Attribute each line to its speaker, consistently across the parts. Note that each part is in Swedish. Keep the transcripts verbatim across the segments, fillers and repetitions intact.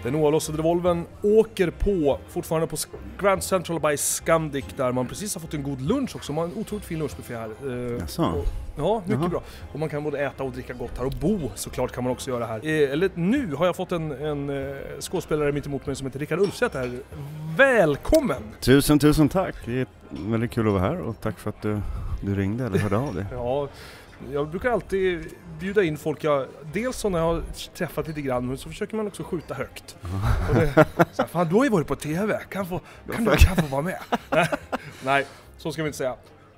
Speaker 1: Den oavlossade revolven åker på, fortfarande på Grand Central by Scandic, där man precis har fått en god lunch också. Man har en otroligt fin lunchbuffé här. Eh,
Speaker 2: Jaså?
Speaker 1: och, ja, mycket
Speaker 2: Jaha.
Speaker 1: bra. Och man kan både äta och dricka gott här, och bo såklart kan man också göra här. Eh, eller nu har jag fått en, en eh, skådespelare mitt emot mig som heter Rickard Ulfseth här. Välkommen!
Speaker 2: Tusen, tusen tack. Det är väldigt kul att vara här och tack för att du, du ringde eller hörde av dig.
Speaker 1: Ja, jag brukar alltid bjuda in folk, jag, dels så när jag har träffat lite grann, men så försöker man också skjuta högt. Och det, så här, fan, du har ju varit på tv, kan, få, kan, du, kan få vara med? Nej, så ska vi inte säga.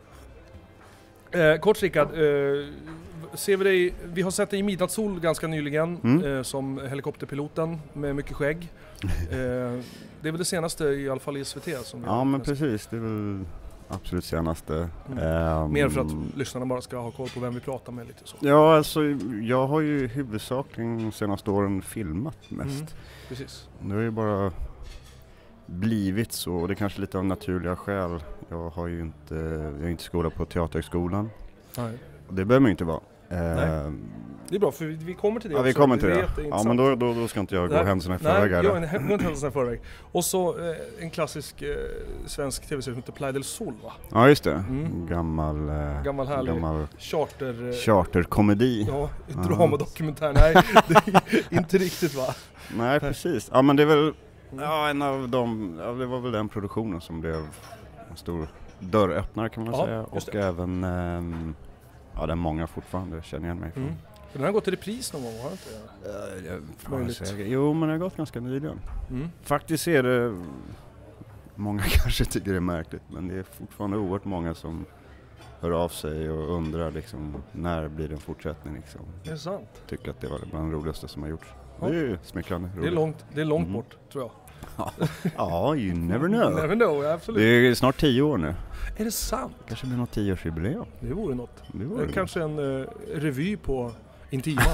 Speaker 1: Eh, kort Rickard, eh, ser vi dig, vi har sett dig i Midnattssol ganska nyligen
Speaker 2: Mm.
Speaker 1: eh, som helikopterpiloten med mycket skägg. Eh, det är väl det senaste, i alla fall i S V T. Som vi
Speaker 2: Ja
Speaker 1: har
Speaker 2: men
Speaker 1: sett.
Speaker 2: precis, det är väl absolut senaste.
Speaker 1: Mm.
Speaker 2: Ehm,
Speaker 1: Mer för att lyssnarna bara ska ha koll på vem vi pratar med lite så.
Speaker 2: Ja, alltså jag har ju huvudsakligen de senaste åren filmat mest.
Speaker 1: Mm, precis.
Speaker 2: Det har ju bara blivit så, och det är kanske lite av naturliga skäl. Jag har ju inte, jag är inte skola på Teaterhögskolan.
Speaker 1: Nej.
Speaker 2: Och det behöver man ju inte vara.
Speaker 1: Nej.
Speaker 2: Ehm,
Speaker 1: Det är bra, för vi, vi kommer till det
Speaker 2: ja,
Speaker 1: också.
Speaker 2: vi kommer till
Speaker 1: är
Speaker 2: det.
Speaker 1: jätteintressant.
Speaker 2: Ja, men då, då, då ska inte jag gå
Speaker 1: Nej,
Speaker 2: händelserna i
Speaker 1: Nej,
Speaker 2: förväg.
Speaker 1: jag
Speaker 2: eller?
Speaker 1: är inte händelserna i förväg. Och så eh, en klassisk eh, svensk tv-serie som heter Playa del Sol, va?
Speaker 2: Ja, just det.
Speaker 1: Mm.
Speaker 2: Gammal, eh,
Speaker 1: Gammal härlig
Speaker 2: gammal
Speaker 1: charter... Eh,
Speaker 2: charterkomedi.
Speaker 1: Ja,
Speaker 2: Ah.
Speaker 1: dramadokumentär. Nej, det är inte riktigt, va?
Speaker 2: Nej, precis. Ja, men det är väl ja, en av de, ja, det var väl den produktionen som blev en stor dörröppnare kan man
Speaker 1: Ja,
Speaker 2: säga.
Speaker 1: just
Speaker 2: Och
Speaker 1: det.
Speaker 2: även, ehm, ja, den många fortfarande känner igen mig från.
Speaker 1: Mm. Den har gått i repris någon gång, har den inte det?
Speaker 2: Uh, jag, fan,
Speaker 1: Möjligt.
Speaker 2: jag säger- jo, men det har gått ganska nyligen.
Speaker 1: Mm.
Speaker 2: Faktiskt är det, många kanske tycker det är märkligt, men det är fortfarande oerhört många som hör av sig och undrar liksom, när blir det en fortsättning liksom.
Speaker 1: Det är sant.
Speaker 2: Tycker att det var bland det roligaste som har gjorts.
Speaker 1: Ja.
Speaker 2: Det är ju smickrande
Speaker 1: Det är
Speaker 2: roligt.
Speaker 1: långt, det är långt
Speaker 2: Mm.
Speaker 1: bort, tror jag.
Speaker 2: Ja, you never know.
Speaker 1: Never know, absolut.
Speaker 2: Det är snart tio år nu.
Speaker 1: Är det sant?
Speaker 2: Kanske blir något tioårsjubileum.
Speaker 1: Det vore något.
Speaker 2: Det
Speaker 1: Eh,
Speaker 2: vore det.
Speaker 1: Kanske en uh, revy på Intiman.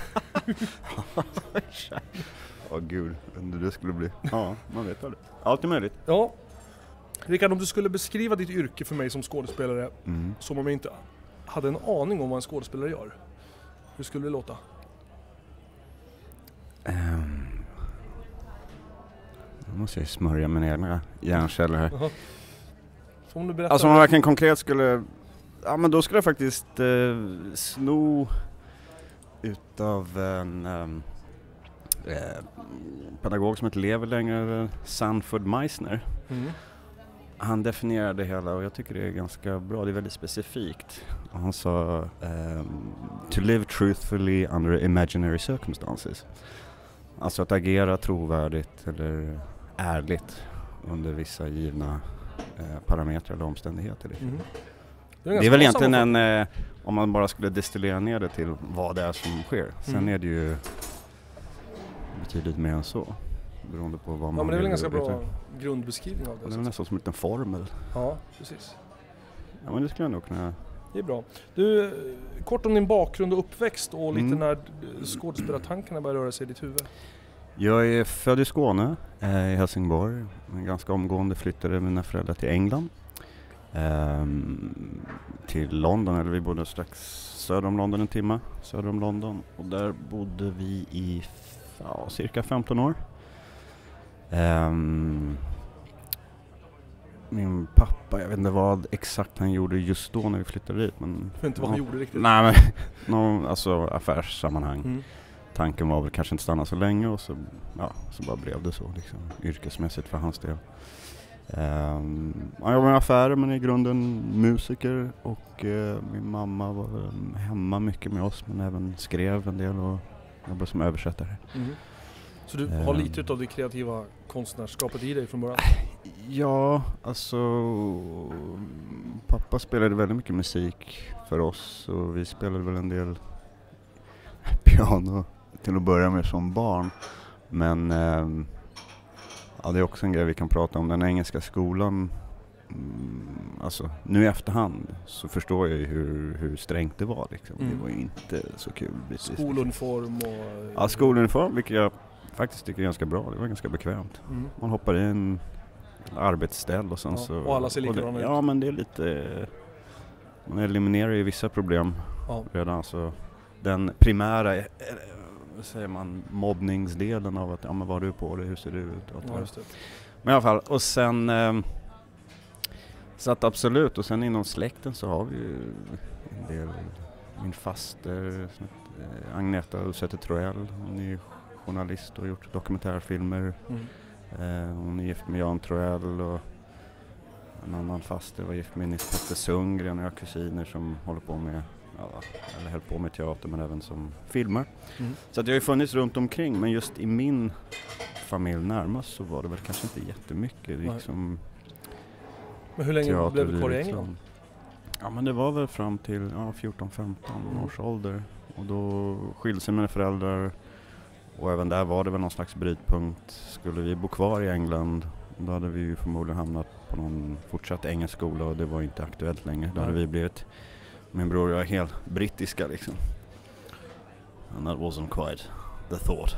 Speaker 2: Åh gud, undrar det skulle bli. Ja, man vet aldrig. Allt är möjligt.
Speaker 1: Ja. Rickard, om du skulle beskriva ditt yrke för mig som skådespelare
Speaker 2: Mm.
Speaker 1: som om jag inte hade en aning om vad en skådespelare gör, hur skulle det låta?
Speaker 2: Um, nu måste jag smörja mina egna hjärnceller här.
Speaker 1: Jaha. Så om du berättar...
Speaker 2: Alltså om man verkligen konkret skulle, ja men då skulle jag faktiskt eh, sno utav en um, eh, pedagog som inte lever längre, Sanford Meisner.
Speaker 1: Mm.
Speaker 2: Han definierade det hela och jag tycker det är ganska bra, det är väldigt specifikt. Och han sa um, to live truthfully under imaginary circumstances. Alltså att agera trovärdigt eller ärligt under vissa givna eh, parametrar eller omständigheter. Liksom.
Speaker 1: Mm.
Speaker 2: Det är,
Speaker 1: ganska
Speaker 2: väl
Speaker 1: bra
Speaker 2: egentligen en,
Speaker 1: sammanfattning.
Speaker 2: eh, om man bara skulle destillera ner det till vad det är som sker. Sen
Speaker 1: Mm.
Speaker 2: är det ju betydligt mer än så. Beroende på vad man
Speaker 1: Ja, men det är väl en
Speaker 2: vill
Speaker 1: ganska bra
Speaker 2: veta.
Speaker 1: grundbeskrivning av
Speaker 2: Det är
Speaker 1: det.
Speaker 2: väl nästan som en liten formel.
Speaker 1: Ja, precis.
Speaker 2: Ja, men det skulle jag nog kunna.
Speaker 1: Det är bra. Du, eh, kort om din bakgrund och uppväxt och lite
Speaker 2: Mm.
Speaker 1: när eh, skådespelartankarna börjar röra sig i ditt huvud.
Speaker 2: Jag är född i Skåne, eh, i Helsingborg. Men ganska omgående flyttade mina föräldrar till England. Ehm, till London, eller vi bodde strax söder om London en timme. Söder om London. Och där bodde vi i ja, cirka femton år. Ehm, min pappa, jag vet inte vad exakt han gjorde just då när vi flyttade dit. Men
Speaker 1: Jag vet inte vad han gjorde riktigt.
Speaker 2: Nej, men någon, alltså affärssammanhang.
Speaker 1: Mm.
Speaker 2: Tanken var väl kanske inte stanna så länge och så, ja, så bara blev det så liksom, yrkesmässigt för hans del. Um, han jobbade med affärer men i grunden musiker och uh, min mamma var um, hemma mycket med oss men även skrev en del och jobbade som översättare.
Speaker 1: Mm. Så du har
Speaker 2: Um,
Speaker 1: lite av det kreativa konstnärskapet i dig från början?
Speaker 2: Ja, alltså pappa spelade väldigt mycket musik för oss och vi spelade väl en del piano till att börja med som barn. Men eh, ja, det är också en grej vi kan prata om. Den engelska skolan, mm, alltså nu i efterhand så förstår jag ju hur, hur strängt det var. Liksom.
Speaker 1: Mm.
Speaker 2: Det var ju inte så kul. Precis.
Speaker 1: Skoluniform och...
Speaker 2: Ja, skoluniform, vilket jag faktiskt tycker är ganska bra. Det var ganska bekvämt.
Speaker 1: Mm.
Speaker 2: Man hoppar i en arbetsställ och sen
Speaker 1: Ja,
Speaker 2: så...
Speaker 1: och alla ser
Speaker 2: och det,
Speaker 1: likadana ut.
Speaker 2: Ja, men det är lite... Man eliminerar ju vissa problem
Speaker 1: Ja.
Speaker 2: redan. Så den primära eh, vad säger man, mobbningsdelen av att, ja men vad har du på dig, hur ser du ut? Och
Speaker 1: Ja, just det.
Speaker 2: men i alla fall, och sen eh, så att absolut, och sen inom släkten så har vi ju en del, min faster, eh, Agneta Usäter-Troell, hon är journalist och har gjort dokumentärfilmer.
Speaker 1: Mm.
Speaker 2: Eh, hon är gift med Jan Troell och en annan faster var gift med Nils Petter Sundgren och jag har kusiner som håller på med, ja, eller höll på med teater men även som filmer.
Speaker 1: Mm.
Speaker 2: Så att jag har ju funnits runt omkring, men just i min familj närmast så var det väl kanske inte jättemycket. Liksom,
Speaker 1: men hur länge blev du kvar i England?
Speaker 2: Ja men det var väl fram till ja, fjorton femton
Speaker 1: Mm.
Speaker 2: års ålder. Och då skilde sig mina föräldrar. Och även där var det väl någon slags brytpunkt. Skulle vi bo kvar i England, då hade vi ju förmodligen hamnat på någon fortsatt engelsk skola. Och det var inte aktuellt längre. Då hade vi blivit, min bror och jag, helt brittiska liksom. And that wasn't quite the thought.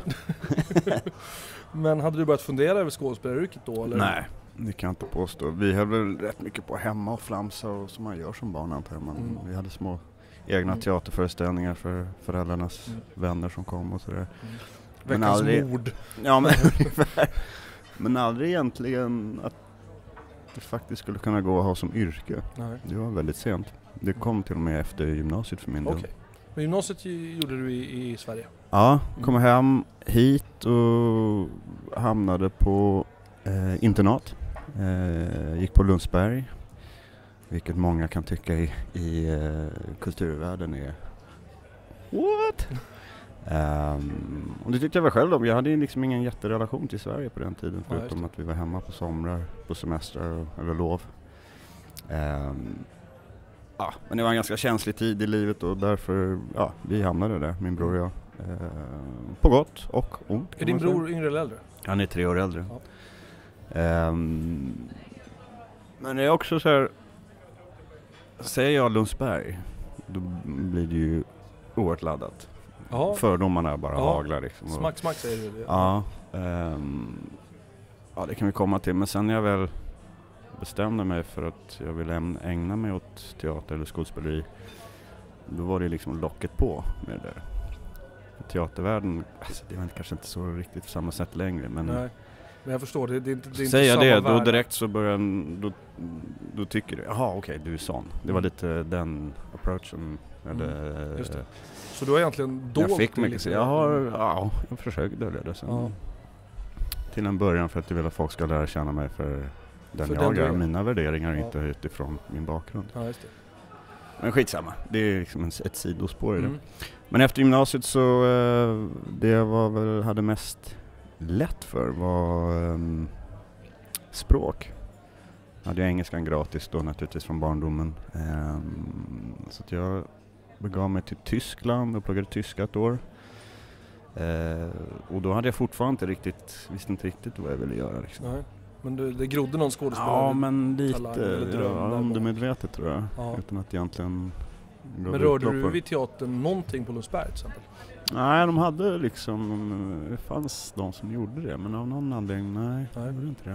Speaker 1: Men hade du börjat fundera över skådespelaryrket då? Eller?
Speaker 2: Nej, det kan jag inte påstå. Vi höll väl rätt mycket på hemma och flamsa och som man gör som barn antar jag.
Speaker 1: Mm.
Speaker 2: Vi hade små egna
Speaker 1: Mm.
Speaker 2: teaterföreställningar för föräldrarnas
Speaker 1: Mm.
Speaker 2: vänner som kom och sådär.
Speaker 1: Mm.
Speaker 2: Men
Speaker 1: Veckans
Speaker 2: aldrig-
Speaker 1: mord.
Speaker 2: Ja men ungefär. Men aldrig egentligen att det faktiskt skulle kunna gå att ha som yrke.
Speaker 1: Nej.
Speaker 2: Det var väldigt sent. Det kom till och med efter gymnasiet för min del.
Speaker 1: Okej. Men gymnasiet ju- gjorde du i, i Sverige?
Speaker 2: Ja, kom hem hit och hamnade på eh, internat. Eh, gick på Lundsberg, vilket många kan tycka i, i eh, kulturvärlden är what? um, och det tyckte jag väl själv om. Jag hade ju liksom ingen jätterelation till Sverige på den tiden,
Speaker 1: Ja,
Speaker 2: förutom att vi var hemma på somrar, på semestrar eller lov. Um, ja, men det var en ganska känslig tid i livet och därför, ja, vi hamnade där, min bror och jag. Uh, på gott och ont.
Speaker 1: Är
Speaker 2: kan
Speaker 1: din
Speaker 2: man säga.
Speaker 1: bror yngre eller äldre?
Speaker 2: Han är tre år äldre.
Speaker 1: Ja.
Speaker 2: Ehm, men det är också så här, säger jag Lundsberg, då blir det ju oerhört laddat.
Speaker 1: Ja.
Speaker 2: Fördomarna bara
Speaker 1: Ja.
Speaker 2: haglar liksom. Och-
Speaker 1: Smack, smack säger du det.
Speaker 2: Ja, ehm, ja, det kan vi komma till. Men sen när jag väl bestämde mig för att jag ville äm- ägna mig åt teater eller skådespeleri, då var det liksom locket på med det där. Teatervärlden, alltså det var kanske inte så riktigt på samma sätt längre, men
Speaker 1: Nej. Men jag förstår, det, det är inte, det är inte
Speaker 2: säger
Speaker 1: samma
Speaker 2: det, då
Speaker 1: värld.
Speaker 2: direkt så börjar en- då, då tycker du, jaha okej, du är sån. Det var
Speaker 1: Mm.
Speaker 2: lite den approachen. Eller,
Speaker 1: Mm, just det. Så du har egentligen dolt
Speaker 2: jag fick
Speaker 1: det
Speaker 2: mycket,
Speaker 1: lite?
Speaker 2: så jag har, ja, jag försöker dölja det sen.
Speaker 1: Ja.
Speaker 2: Till en början för att jag vill att folk ska lära känna mig för den
Speaker 1: För
Speaker 2: jag
Speaker 1: den du
Speaker 2: är,
Speaker 1: är.
Speaker 2: mina värderingar,
Speaker 1: Ja.
Speaker 2: inte utifrån min bakgrund.
Speaker 1: Ja, just det.
Speaker 2: Men skitsamma, det är liksom en, ett sidospår i det.
Speaker 1: Mm.
Speaker 2: Men efter gymnasiet så, eh, det jag var väl, hade mest lätt för var um, språk. Jag hade engelskan gratis då naturligtvis från barndomen. Um, så att jag begav mig till Tyskland och pluggade tyska ett år. Uh, och då hade jag fortfarande inte riktigt, visste inte riktigt vad jag ville göra. Liksom.
Speaker 1: Nej. Men du, det grodde någon skådespelare?
Speaker 2: Ja, men
Speaker 1: talang
Speaker 2: lite
Speaker 1: eller dröm
Speaker 2: ja,
Speaker 1: där
Speaker 2: undermedvetet tror jag.
Speaker 1: Ja.
Speaker 2: Utan att egentligen gav
Speaker 1: Men rörde
Speaker 2: utlopp
Speaker 1: du
Speaker 2: för-
Speaker 1: vid teatern någonting på Lundsberg till exempel?
Speaker 2: Nej, de hade liksom, det fanns de som gjorde det, men av någon anledning, nej,
Speaker 1: Nej.
Speaker 2: jag gjorde inte det.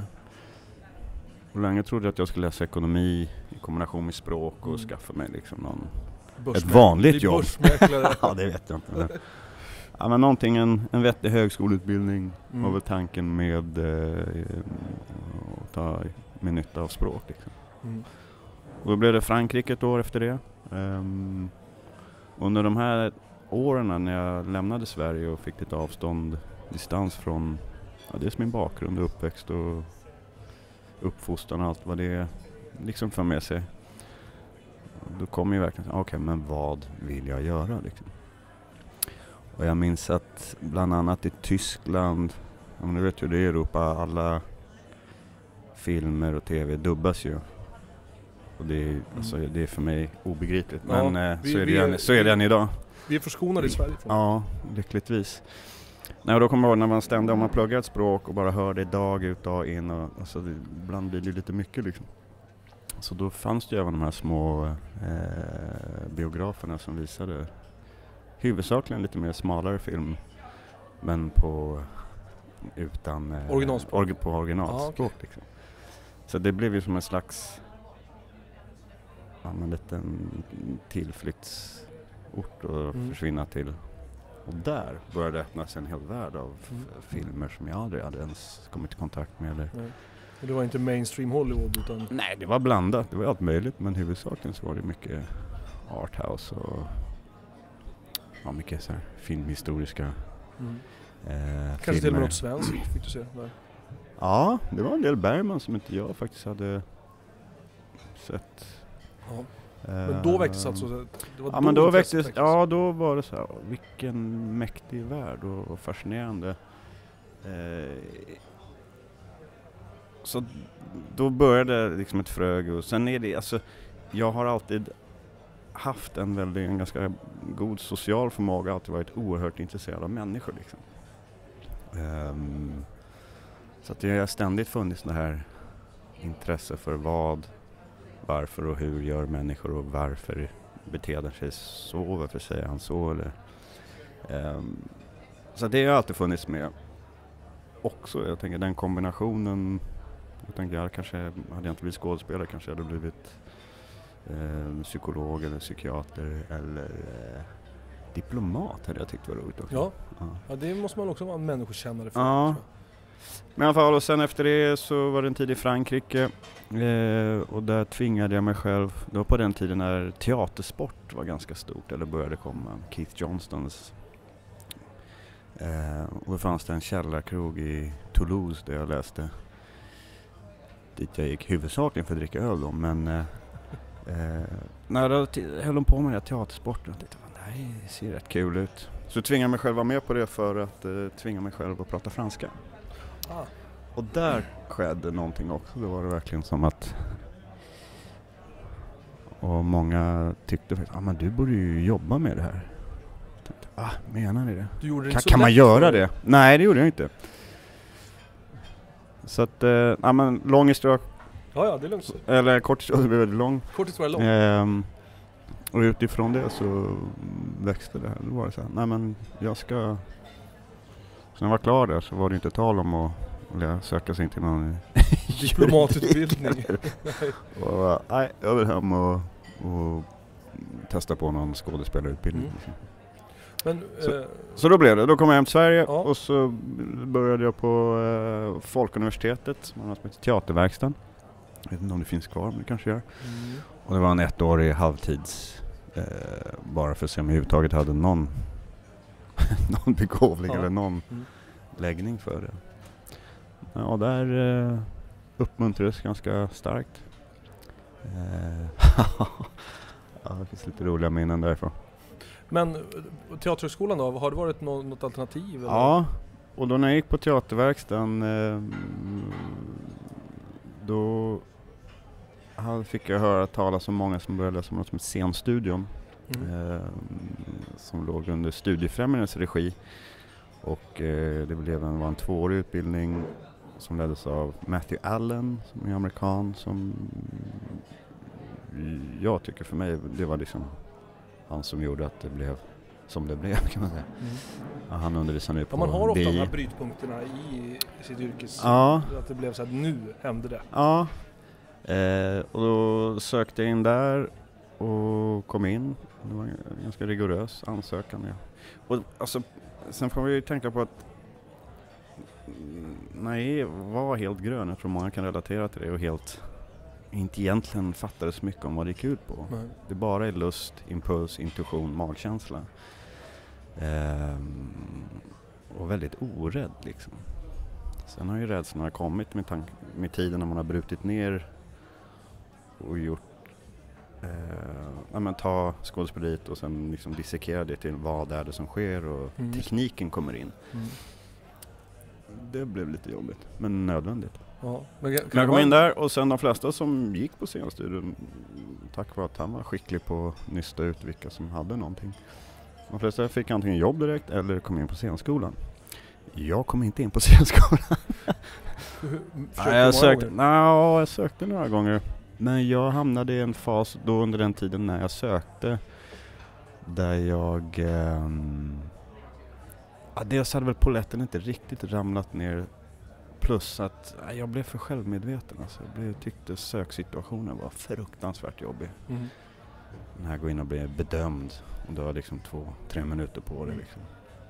Speaker 2: Och länge trodde jag att jag skulle läsa ekonomi i kombination med språk och
Speaker 1: Mm.
Speaker 2: skaffa mig liksom någon,
Speaker 1: Börsmäklare.
Speaker 2: ett vanligt
Speaker 1: Bli
Speaker 2: jobb.
Speaker 1: börsmäklare.
Speaker 2: Ja, det vet jag inte. Men, ja, men någonting, en, en vettig högskoleutbildning
Speaker 1: Mm.
Speaker 2: var väl tanken med eh, att ta med nytta av språk. Liksom.
Speaker 1: Mm.
Speaker 2: Och då blev det Frankrike ett år efter det. Um, under de här åren när jag lämnade Sverige och fick lite avstånd, distans från ja, dels min bakgrund och uppväxt och uppfostran och allt vad det liksom för med sig. Då kom ju verkligen, okej okay, men vad vill jag göra liksom? Och jag minns att bland annat i Tyskland, ja, men du vet ju det är i Europa, alla filmer och tv dubbas ju. Och det är, mm. alltså, det är för mig obegripligt.
Speaker 1: Ja,
Speaker 2: men eh,
Speaker 1: vi-
Speaker 2: så, är det
Speaker 1: vi
Speaker 2: än,
Speaker 1: är-
Speaker 2: så är det än idag.
Speaker 1: Vi är förskonade i Sverige från
Speaker 2: Ja, lyckligtvis. Nej, och då kommer jag ihåg när man ständigt, om man pluggar ett språk och bara hör det dag ut, dag in. Och, alltså, det, ibland blir det lite mycket liksom. Så då fanns det ju även de här små eh, biograferna som visade huvudsakligen lite mer smalare film. Men på utan eh,
Speaker 1: Originalspråk.
Speaker 2: orgi- på originalspråk.
Speaker 1: Ja, okej.
Speaker 2: liksom. Så det blev ju som en slags ja, en liten tillflyktsort att
Speaker 1: Mm.
Speaker 2: försvinna till Och där började öppnas en hel värld av f-
Speaker 1: Mm.
Speaker 2: filmer som jag aldrig hade ens kommit i kontakt med. Eller.
Speaker 1: Nej. Och det var inte mainstream Hollywood utan...
Speaker 2: Nej, det var blandat. Det var allt möjligt. Men huvudsakligen så var det mycket arthouse och ja, mycket så här filmhistoriska
Speaker 1: Mm.
Speaker 2: eh,
Speaker 1: Kanske till och
Speaker 2: filmer.
Speaker 1: med något svenskt fick du se där.
Speaker 2: Ja, det var en del Bergman som inte jag faktiskt hade sett.
Speaker 1: Ja. Men då väcktes alltså... Det var
Speaker 2: Ja, men då
Speaker 1: intresset
Speaker 2: väcktes, ja då var det så här, vilken mäktig värld och, och fascinerande. Eh, så då började liksom ett frög och sen är det, alltså jag har alltid haft en väldigt, en ganska god social förmåga, alltid varit oerhört intresserad av människor liksom. Um, så att det har ständigt funnits det här intresse för vad, varför och hur gör människor och varför beter de sig så, varför säger han så eller um, så det har alltid funnits med också. Jag tänker den kombinationen, jag tänker jag kanske, hade jag inte blivit skådespelare kanske jag hade blivit eh, psykolog eller psykiater eller eh, diplomat hade jag tyckt var roligt också.
Speaker 1: Ja.
Speaker 2: Ja.
Speaker 1: Ja, det måste man också vara en människokännare för.
Speaker 2: Ja. Men i alla fall, och sen efter det så var det en tid i Frankrike eh, och där tvingade jag mig själv, det var på den tiden när teatersport var ganska stort eller började komma, Keith Johnstons eh, och då fanns det en källarkrog i Toulouse där jag läste, dit jag gick huvudsakligen för att dricka öl då, men eh, eh, när jag t- höll på med den här teatersporten och tänkte, det här ser rätt kul ut. Så tvingade jag mig själv vara med på det för att eh, tvinga mig själv att prata franska.
Speaker 1: Ah.
Speaker 2: Och där skedde någonting också. Då var det verkligen som att... Och många tyckte faktiskt, ah, men du borde ju jobba med det här. Jag tänkte, ah, menar ni det?
Speaker 1: Du gjorde det
Speaker 2: Kan,
Speaker 1: inte så
Speaker 2: kan man
Speaker 1: lätt
Speaker 2: göra
Speaker 1: för-
Speaker 2: det? Nej, det gjorde jag inte. Så att, eh, ja men lång historia,
Speaker 1: Ja, ja, det är lugnt.
Speaker 2: eller kort historia, det blev väldigt lång.
Speaker 1: Kort historia lång.
Speaker 2: Ehm, och utifrån det så växte det här. Då var det så här, nej men jag ska... Så när jag var klar där så var det inte tal om att eller, söka sig in till någon
Speaker 1: Diplomatutbildning.
Speaker 2: och, nej, jag vill hem och, och testa på någon skådespelarutbildning.
Speaker 1: Mm. Men,
Speaker 2: Så-
Speaker 1: eh,
Speaker 2: Så då blev det. Då kom jag hem till Sverige
Speaker 1: Ja.
Speaker 2: och så började jag på eh, Folkuniversitetet, som heter Teaterverkstan. Jag vet inte om det finns kvar, men det kanske gör.
Speaker 1: mm,
Speaker 2: Och det var en ettårig halvtids, eh, bara för att se om jag överhuvudtaget hade någon, någon begåvning
Speaker 1: Ja.
Speaker 2: eller någon
Speaker 1: Mm.
Speaker 2: läggning för det. Ja, där eh, uppmuntrades ganska starkt. Eh, ja, det finns lite roliga minnen därifrån.
Speaker 1: men eh, Teaterhögskolan då, har det varit nå- något alternativ? Eller?
Speaker 2: Ja, och då när jag gick på teaterverkstan eh, då hade- fick jag höra talas om många som började läsa något som heter scenstudion.
Speaker 1: Mm.
Speaker 2: Eh, som låg under Studiefrämjandets regi och eh, det blev en, var en tvåårig utbildning som leddes av Matthew Allen som är amerikan, som jag tycker för mig det var liksom han som gjorde att det blev som det blev kan man säga.
Speaker 1: Mm.
Speaker 2: Ja, han undervisade nu på
Speaker 1: Ja, man har ofta
Speaker 2: D I.
Speaker 1: de här brytpunkterna i sitt yrkes...
Speaker 2: Ja.
Speaker 1: Att det blev så att nu hände det.
Speaker 2: Ja, eh, och då sökte jag in där och kom in. Det var en ganska rigorös ansökan. Ja. Och alltså, sen får vi ju tänka på att mm, nej, var helt grön. Jag tror många kan relatera till det och helt inte egentligen fattade så mycket om vad det gick ut på.
Speaker 1: Nej.
Speaker 2: Det bara är lust, impuls, intuition, magkänsla. Ehm, och väldigt orädd liksom. Sen har ju rädslorna kommit med, tank- med tiden när man har brutit ner och gjort eh, ja, men ta skådespeleriet och sen liksom dissekera det till vad är det som sker och
Speaker 1: Mm.
Speaker 2: tekniken kommer in.
Speaker 1: Mm.
Speaker 2: Det blev lite jobbigt, men nödvändigt.
Speaker 1: Ja. Men, kan
Speaker 2: Men jag
Speaker 1: det
Speaker 2: kom
Speaker 1: vara-
Speaker 2: in där och sen de flesta som gick på scenstudion, tack vare att han var skicklig på att nysta ut vilka som hade någonting. De flesta fick antingen jobb direkt eller kom in på scenskolan. Jag kom inte in på scenskolan.
Speaker 1: Hur-
Speaker 2: Nej,
Speaker 1: försökte
Speaker 2: jag,
Speaker 1: många
Speaker 2: sökte,
Speaker 1: gånger?
Speaker 2: nej, jag sökte några gånger. Men jag hamnade i en fas då under den tiden när jag sökte där jag... ehm, ja, dels hade väl poletten inte riktigt ramlat ner. Plus att ja, jag blev för självmedveten. Alltså. Jag blev, tyckte söksituationen var fruktansvärt jobbig.
Speaker 1: Mm.
Speaker 2: Den här går in och blir bedömd. Och du har liksom två, tre minuter på det. Liksom.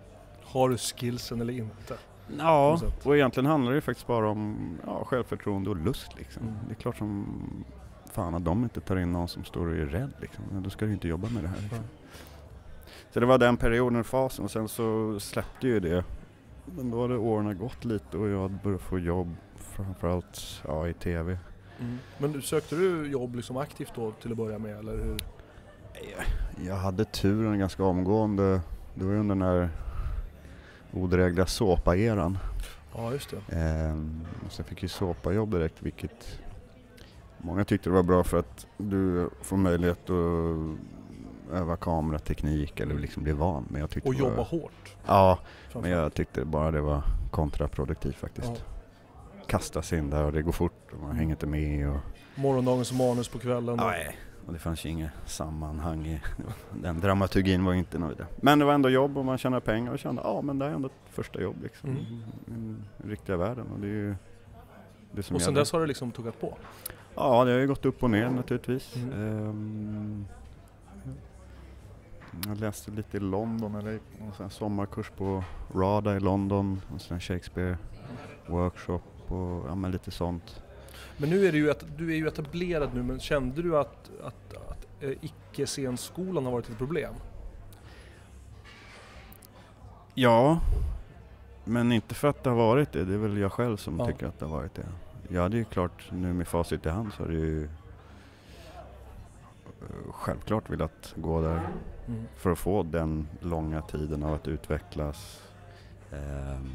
Speaker 1: Har du skillsen eller inte?
Speaker 2: Ja, och egentligen handlar det ju faktiskt bara om ja, självförtroende och lust liksom.
Speaker 1: Mm.
Speaker 2: Det är klart som fan att de inte tar in någon som står och är rädd liksom. Men då ska du inte jobba med det här liksom.
Speaker 1: Mm.
Speaker 2: Så det var den perioden och fasen och sen så släppte ju det. Men då hade åren gått lite och jag hade börjat få jobb framförallt ja, i tv.
Speaker 1: Mm. Men sökte du jobb liksom aktivt då till att börja med eller hur?
Speaker 2: Jag hade turen ganska omgående. Det var ju under den här odrägliga såpa-eran.
Speaker 1: Ja, just det.
Speaker 2: Ehm, och sen fick jag såpa-jobb direkt, vilket många tyckte det var bra för att du får möjlighet att öva kamerateknik eller liksom bli van. Men jag tyckte
Speaker 1: och
Speaker 2: det var,
Speaker 1: jobba hårt.
Speaker 2: Ja, men jag tyckte bara det var kontraproduktivt faktiskt.
Speaker 1: Ja.
Speaker 2: Kastas in där och det går fort och man hänger inte med. Och
Speaker 1: Morgondagens manus på kvällen.
Speaker 2: nej, och det fanns ju inget sammanhang i den dramaturgin var inte nöjd. Men det var ändå jobb och man tjänar pengar och kände ja men det är ändå ett första jobb liksom.
Speaker 1: Mm.
Speaker 2: I den riktiga världen och det är ju det som
Speaker 1: och sen
Speaker 2: gäller.
Speaker 1: dess har det liksom tuggat på?
Speaker 2: Ja, det har ju gått upp och ner naturligtvis.
Speaker 1: Mm.
Speaker 2: Um, jag läste lite i London, eller en sommarkurs på RADA i London, och sen Shakespeare workshop och ja, men lite sånt.
Speaker 1: Men nu är det ju att du är ju etablerad nu, men kände du att, att, att äh, icke-scenskolan har varit ett problem?
Speaker 2: Ja, men inte för att det har varit det. Det är väl jag själv som
Speaker 1: ja.
Speaker 2: tycker att det har varit det. Ja, det är ju klart, nu med facit i hand så har det ju självklart velat gå där
Speaker 1: mm.
Speaker 2: för att få den långa tiden av att utvecklas, ehm,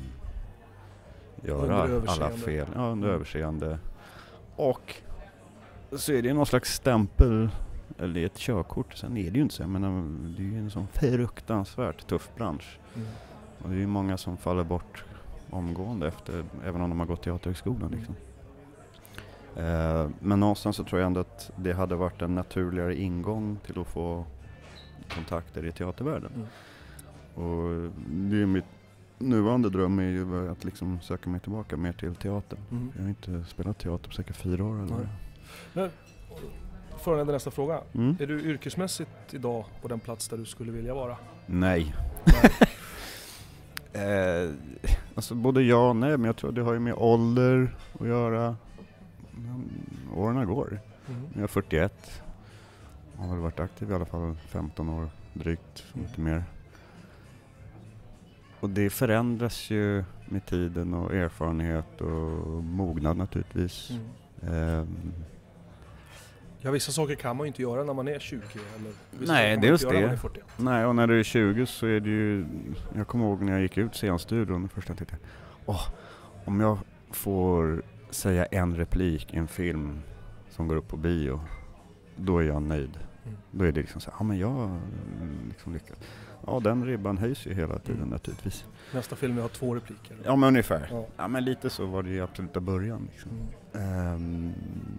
Speaker 2: göra alla fel, ja, under
Speaker 1: mm.
Speaker 2: överseende. Och så är det någon slags stämpel, eller ett körkort, sen är det ju inte så, men det är ju en sån fruktansvärt tuff bransch. Mm. Och det är ju många som faller bort omgående efter, även om de har gått teaterhögskolan liksom. Eh, men någonstans så tror jag ändå att det hade varit en naturligare ingång till att få kontakter i teatervärlden. Mm. Och det är mitt nuvarande dröm är ju att liksom söka mig tillbaka mer till teatern. Mm. Jag har inte spelat teater på säkert fyra år eller.
Speaker 1: Men föranleder nästa fråga.
Speaker 2: Mm.
Speaker 1: Är du yrkesmässigt idag på den plats där du skulle vilja vara?
Speaker 2: Nej. eh, alltså både ja och nej, men jag tror det har ju med ålder att göra. Åren går. Mm. Jag är fyrtioett. Jag har väl varit aktiv i alla fall femton år drygt, mm. inte mer. Och det förändras ju med tiden och erfarenhet och mognad naturligtvis. Mm. Um,
Speaker 1: ja, vissa saker kan man ju inte göra när man är tjugo. Eller
Speaker 2: nej, dels det. Nej, och när du är tjugo så är det ju... Jag kommer ihåg när jag gick ut scenstudion första tiden. Åh, om jag får säga en replik i en film som går upp på bio, då är jag nöjd. Mm. Då är det liksom så här, ja men jag liksom lyckats. Ja, den ribban höjs ju hela tiden mm. naturligtvis.
Speaker 1: Nästa film jag har två repliker.
Speaker 2: Ja, men ungefär.
Speaker 1: Ja.
Speaker 2: Ja, men lite så var det i absoluta början liksom. Mm. Um,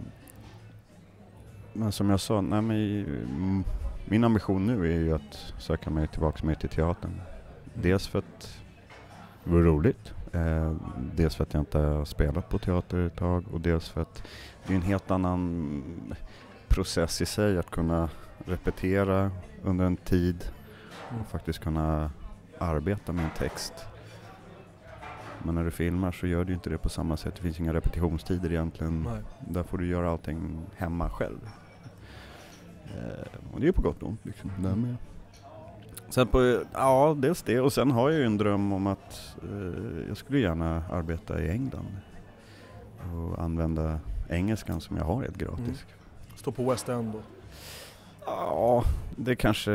Speaker 2: men som jag sa, nej, men, min ambition nu är ju att söka mig tillbaka mer till teatern. Mm. Dels för att det var roligt. Eh, dels för att jag inte har spelat på teater ett tag och dels för att det är en helt annan process i sig att kunna repetera under en tid och faktiskt kunna arbeta med en text. Men när du filmar så gör du inte det på samma sätt. Det finns inga repetitionstider egentligen. Nej. Där får du göra allting hemma själv. Eh, och det är på gott och ont liksom. Därmed. Sen på, ja, dels det. Och sen har jag ju en dröm om att eh, jag skulle gärna arbeta i England. Och använda engelskan som jag har helt gratis. Mm.
Speaker 1: Stå på West End då?
Speaker 2: Ja, det kanske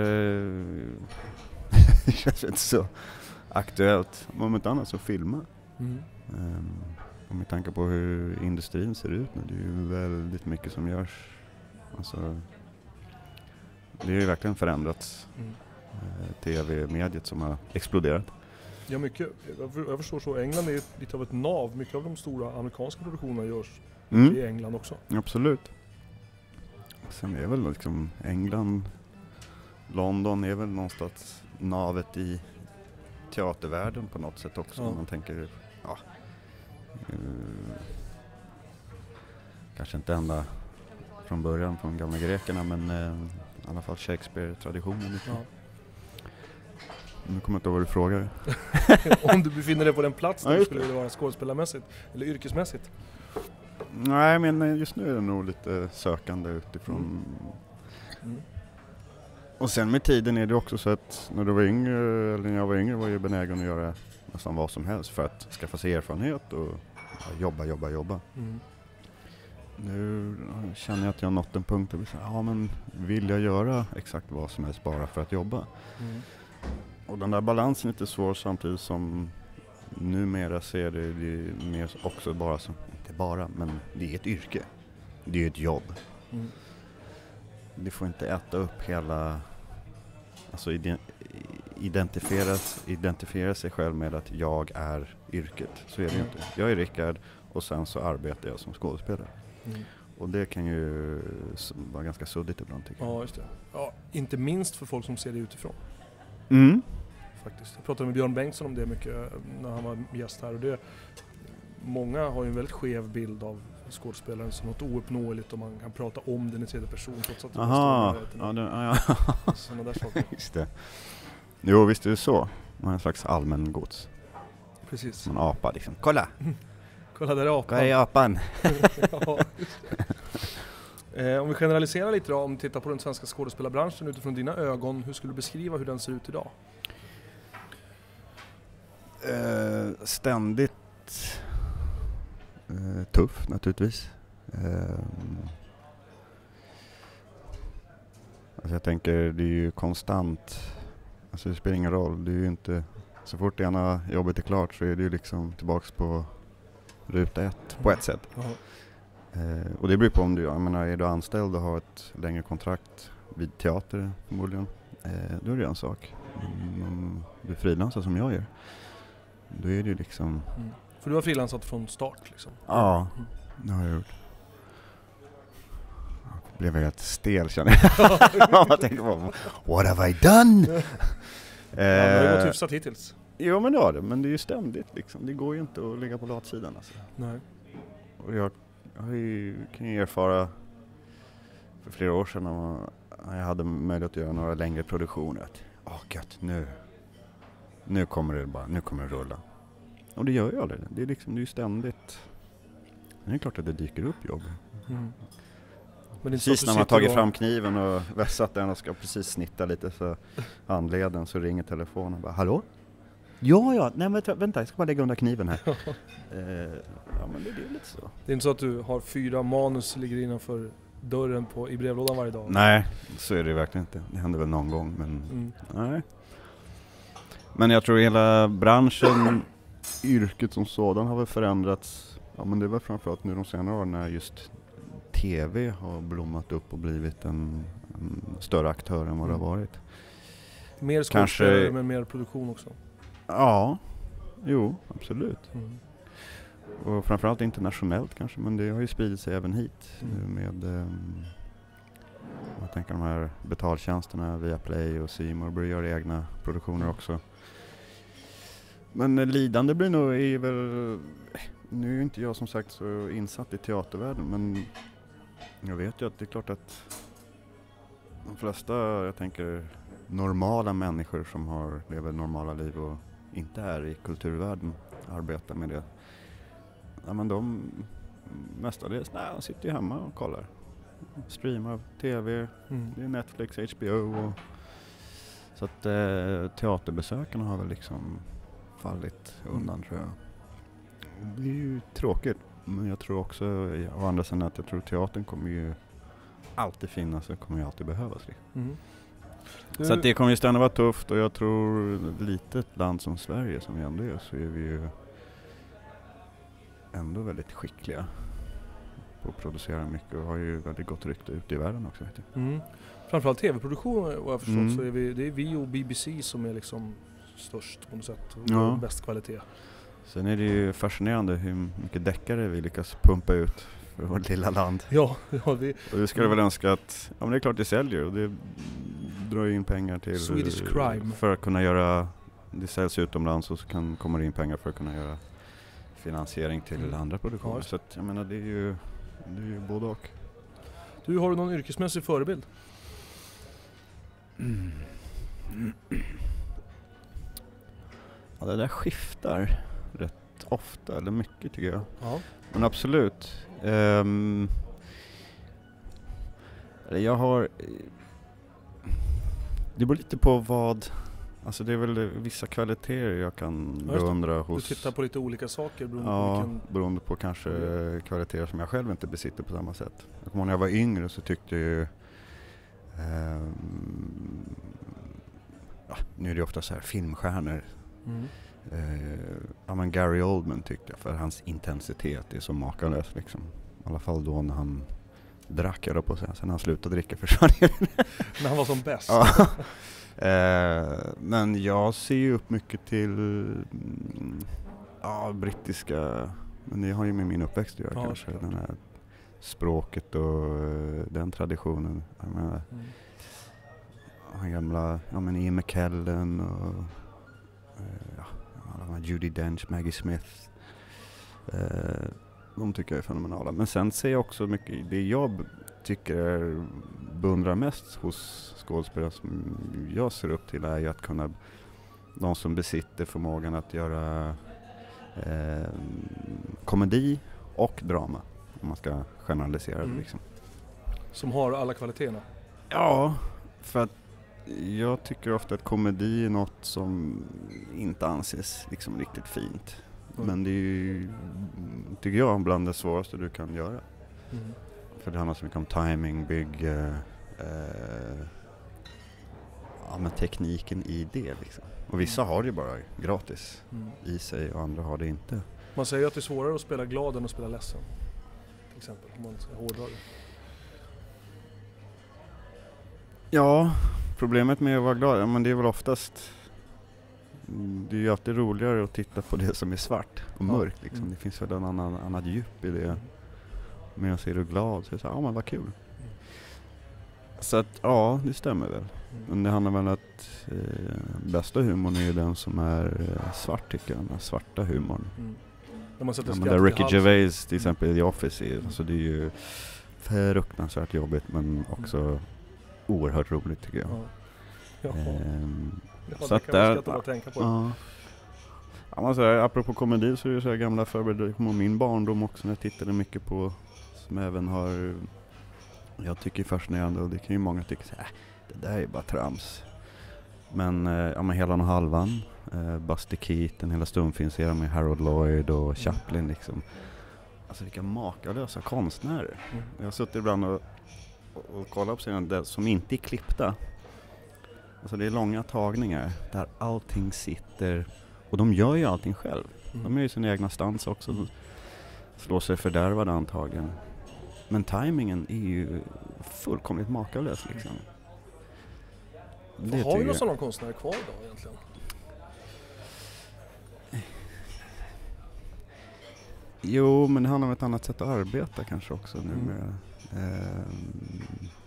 Speaker 2: känns inte så aktuellt. Om inte annat så filma. Mm. Um, och med tanke på hur industrin ser ut nu, det är ju väldigt mycket som görs. Alltså, det har ju verkligen förändrats. Mm. Tv-mediet som har exploderat.
Speaker 1: Ja, mycket. Jag förstår så. England är lite av ett nav. Mycket av de stora amerikanska produktionerna görs mm. i England också.
Speaker 2: Absolut. Sen är väl liksom England, London är väl någonstans navet i teatervärlden på något sätt också. Ja. Man tänker, ja, uh, kanske inte ända från början från gamla grekerna, men uh, i alla fall Shakespeare-traditionen. Ja. Nu kommer jag inte ihåg vad du frågar.
Speaker 1: Om du befinner dig på den plats där
Speaker 2: Ja,
Speaker 1: du
Speaker 2: just
Speaker 1: skulle
Speaker 2: det.
Speaker 1: vilja vara skådespelarmässigt eller yrkesmässigt.
Speaker 2: Nej, men just nu är det nog lite sökande utifrån.
Speaker 1: Mm.
Speaker 2: Och sen med tiden är det också så att när du var yngre, eller när jag var yngre var jag benägen att göra nästan vad som helst för att skaffa sig erfarenhet och ja, jobba, jobba, jobba.
Speaker 1: Mm.
Speaker 2: Nu känner jag att jag har nått en punkt där vi säger, ja men vill jag göra exakt vad som helst bara för att jobba?
Speaker 1: Mm.
Speaker 2: Och den där balansen är lite svår samtidigt som numera ser det, det är mer också bara som, inte bara, men det är ett yrke. Det är ett jobb.
Speaker 1: Mm.
Speaker 2: Det får inte äta upp hela, alltså ide, identifiera, identifiera sig själv med att jag är yrket. Så är det ju inte. Jag är Rickard och sen så arbetar jag som skådespelare.
Speaker 1: Mm.
Speaker 2: Och det kan ju vara ganska suddigt ibland tycker jag.
Speaker 1: Ja, just det. Ja, inte minst för folk som ser det utifrån.
Speaker 2: Mm.
Speaker 1: Faktiskt. Jag pratade med Björn Bengtsson om det mycket när han var gäst här. Och det, många har ju en väldigt skev bild av skådespelaren som något ouppnåeligt och man kan prata om den i tredje person trots att det
Speaker 2: Aha,
Speaker 1: står
Speaker 2: ja, det, ja.
Speaker 1: sådana där saker.
Speaker 2: Just det. Jo, visst är det så. Man har en slags allmän gods.
Speaker 1: Precis.
Speaker 2: Som en apa liksom. Kolla!
Speaker 1: Kolla där är apan.
Speaker 2: Vad är apan?
Speaker 1: Ja, eh, om vi generaliserar lite då, om vi tittar på den svenska skådespelarbranschen utifrån dina ögon, hur skulle du beskriva hur den ser ut idag?
Speaker 2: Uh, ständigt uh, tuff naturligtvis. Uh, alltså jag tänker det är ju konstant, alltså det spelar ingen roll, det är ju inte, så fort det ena jobbet är klart så är det ju liksom tillbaks på ruta ett på ett sätt.
Speaker 1: Mm.
Speaker 2: Uh, och det beror på om du, jag menar, är du anställd och har ett längre kontrakt vid teater förmodligen, uh, då är det en sak. Mm, om du frilansar som jag gör, då är det ju liksom...
Speaker 1: Mm. För du har frilansat från start liksom?
Speaker 2: Ja,
Speaker 1: mm.
Speaker 2: det har jag gjort. Jag blev helt stel känner jag. Jag tänkte bara, what have I done?
Speaker 1: Ja, det har gått hyfsat hittills.
Speaker 2: Jo men det har det, men det är ju ständigt liksom. Det går ju inte att ligga på latsidan alltså.
Speaker 1: Nej.
Speaker 2: Och jag, jag har ju, kan ju erfara för flera år sedan när jag hade möjlighet att göra några längre produktioner att åh gött, nu nu kommer det bara, nu kommer det rulla. Och det gör ju aldrig det. Det är liksom, det är ju ständigt. Det är klart att det dyker upp jobb.
Speaker 1: Mm. Men det är
Speaker 2: precis
Speaker 1: så
Speaker 2: när man har tagit
Speaker 1: och...
Speaker 2: fram kniven och vässat den och ska precis snitta lite så handleden så ringer telefonen och bara, hallå? Ja, ja, nej men vänta, jag ska bara lägga undan kniven här. eh, ja men det, det är lite så.
Speaker 1: Det är inte så att du har fyra manus som ligger innanför dörren på, i brevlådan varje dag?
Speaker 2: Nej, så är det verkligen inte. Det händer väl någon gång, men
Speaker 1: mm.
Speaker 2: nej. Men jag tror hela branschen, yrket som sådan har väl förändrats. Ja men det var framförallt nu de senare åren när just tv har blommat upp och blivit en, en större aktör än vad mm. det har varit.
Speaker 1: Mer skådespelare Kanske... men mer produktion också? Ja,
Speaker 2: jo absolut. Mm. Och framförallt internationellt kanske, men det har ju spridit sig även hit mm. med um, jag tänker de här betaltjänsterna via Play och C More börjar göra egna produktioner också. Men eh, lidande blir nog är väl, nu är ju inte jag som sagt så insatt i teatervärlden, men jag vet ju att det är klart att de flesta, jag tänker normala människor som har lever normala liv och inte är i kulturvärlden arbetar med det. Ja men de mestadels, nej, de sitter ju hemma och kollar. Streamar tv, mm. det är Netflix, H B O och så att eh, teaterbesökarna har väl liksom fallit undan tror jag. Det är ju tråkigt, men jag tror också å andra sidan att jag tror teatern kommer ju alltid finnas och kommer ju alltid behövas. Mm. Så att det kommer ju ständigt vara tufft och jag tror litet land som Sverige som vi ändå är så är vi ju ändå väldigt skickliga på att producera mycket och har ju väldigt gott rykte ute i världen också. Vet jag. Mm.
Speaker 1: Framförallt tv-produktion vad jag förstått mm. så är vi, det är vi och B B C som är liksom störst på något sätt och ja. bäst kvalitet.
Speaker 2: Sen är det ju fascinerande hur mycket deckare vi lyckas pumpa ut för vårt lilla land.
Speaker 1: Ja, ja vi...
Speaker 2: Och det skulle väl önska att, ja men det är klart det säljer och det drar in pengar till
Speaker 1: Swedish Crime
Speaker 2: för att kunna göra, det säljs utomlands och så kan komma in pengar för att kunna göra finansiering till mm. andra produktioner. Ja. Så att, jag menar det är ju, det är ju både och.
Speaker 1: Du, har du någon yrkesmässig förebild?
Speaker 2: Mm. Ja, det där skiftar rätt ofta, eller mycket tycker jag.
Speaker 1: Ja.
Speaker 2: Men absolut. Um, jag har... Det beror lite på vad... Alltså det är väl vissa kvaliteter jag kan
Speaker 1: Ja,
Speaker 2: beundra hos...
Speaker 1: Du tittar på lite olika saker beroende
Speaker 2: Ja,
Speaker 1: på vilken...
Speaker 2: beroende på kanske mm. kvaliteter som jag själv inte besitter på samma sätt. Jag kommer ihåg när jag var yngre så tyckte jag ju... Um, ja, nu är det ofta så här filmstjärnor.
Speaker 1: Mm.
Speaker 2: Uh, ja, men Gary Oldman tyckte jag, för hans intensitet är så makalös liksom. I alla fall då när han drack, jag på sig. Sen när han slutade dricka försvann.
Speaker 1: När han var som bäst.
Speaker 2: Ja. uh, men jag ser ju upp mycket till mm, ja, brittiska, men det har ju med min uppväxt att göra
Speaker 1: ja,
Speaker 2: kanske. Den här språket och uh, den traditionen. Jag menar,
Speaker 1: mm.
Speaker 2: han gamla, ja men Ian McKellen och uh, ja, alla de här Judi Dench, Maggie Smith. Uh, de tycker jag är fenomenala. Men sen ser jag också mycket, det jag b- tycker är, beundrar mest hos skådespelare som jag ser upp till är ju att kunna, de som besitter förmågan att göra uh, komedi och drama. Om man ska generalisera
Speaker 1: mm.
Speaker 2: det liksom.
Speaker 1: Som har alla kvaliteterna.
Speaker 2: Ja, för att jag tycker ofta att komedi är något som inte anses liksom riktigt fint. Mm. Men det är ju, tycker jag, bland det svåraste du kan göra.
Speaker 1: Mm.
Speaker 2: För det handlar så mycket om timing, bygge, eh, ja, men tekniken i det liksom. Och vissa har det ju bara gratis mm. i sig och andra har det inte.
Speaker 1: Man säger ju att det är svårare att spela glad än att spela ledsen. Till exempel, om man ska hårdra det.
Speaker 2: Ja, problemet med att vara glad, ja, men det är väl oftast, det är ju alltid roligare att titta på det som är svart och
Speaker 1: ja.
Speaker 2: mörkt liksom. Mm. Det finns väl en annan, annat djup i det. Mm. Men jag ser du glad så är det så här, ja men vad kul. Mm. Så att, ja, det stämmer väl. Mm. Men det handlar väl om att eh, bästa humorn är ju den som är eh, svart tycker jag, den svarta humorn. Mm.
Speaker 1: När man sätter
Speaker 2: ja,
Speaker 1: skratt
Speaker 2: där Ricky
Speaker 1: halsen.
Speaker 2: Gervais till exempel i The Office är, alltså det är ju fruktansvärt jobbigt men också mm. oerhört roligt tycker jag.
Speaker 1: Ja.
Speaker 2: Ehm,
Speaker 1: ja,
Speaker 2: så att där, ja, tänka på ja. Ja, man säger, apropå komedi så är det så här gamla förberedelser om min barndom också när jag tittade mycket på, som även har, jag tycker är fascinerande och det kan ju många tycka så här, det där är bara trams. Men, ja, men hela och halvan, eh, Buster Keaton, hela stumfilmserien med Harold Lloyd och mm. Chaplin liksom. Alltså vilka makalösa konstnärer. Mm. Jag har suttit ibland och, och, och kollat på serien som inte är klippta. Alltså det är långa tagningar där allting sitter, och de gör ju allting själv. Mm. De är ju sina egna stans också. Mm. Slår sig fördärvade antagligen. Men timingen är ju fullkomligt makalös liksom.
Speaker 1: Det har vi några sådana konstnärer kvar då egentligen?
Speaker 2: Jo, men det handlar om ett annat sätt att arbeta kanske också nu
Speaker 1: mm.
Speaker 2: med, ehm,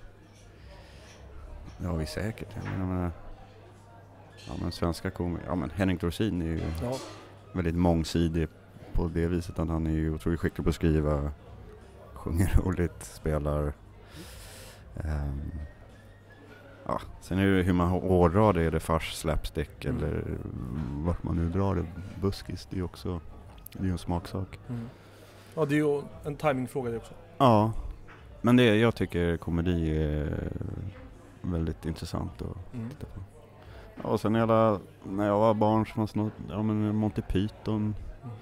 Speaker 2: ja, vi säkert. Jag menar, ja, men svenska komiker, ja men Henrik Dorsin är ju ja. väldigt mångsidig på det viset att han är ju otroligt skicklig på att skriva, sjunger roligt, spelar. Um, ja, sen är det hur man hårdrar det, är det fars, slapstick mm. eller vart man nu drar det, buskis, det är också, det är ju en smaksak. Mm.
Speaker 1: Ja, det är ju en timingfråga det också.
Speaker 2: Ja, men det jag tycker komedi är väldigt intressant att mm. titta på. Ja, och sen hela, när jag var barn så fanns något, ja men Monty Python.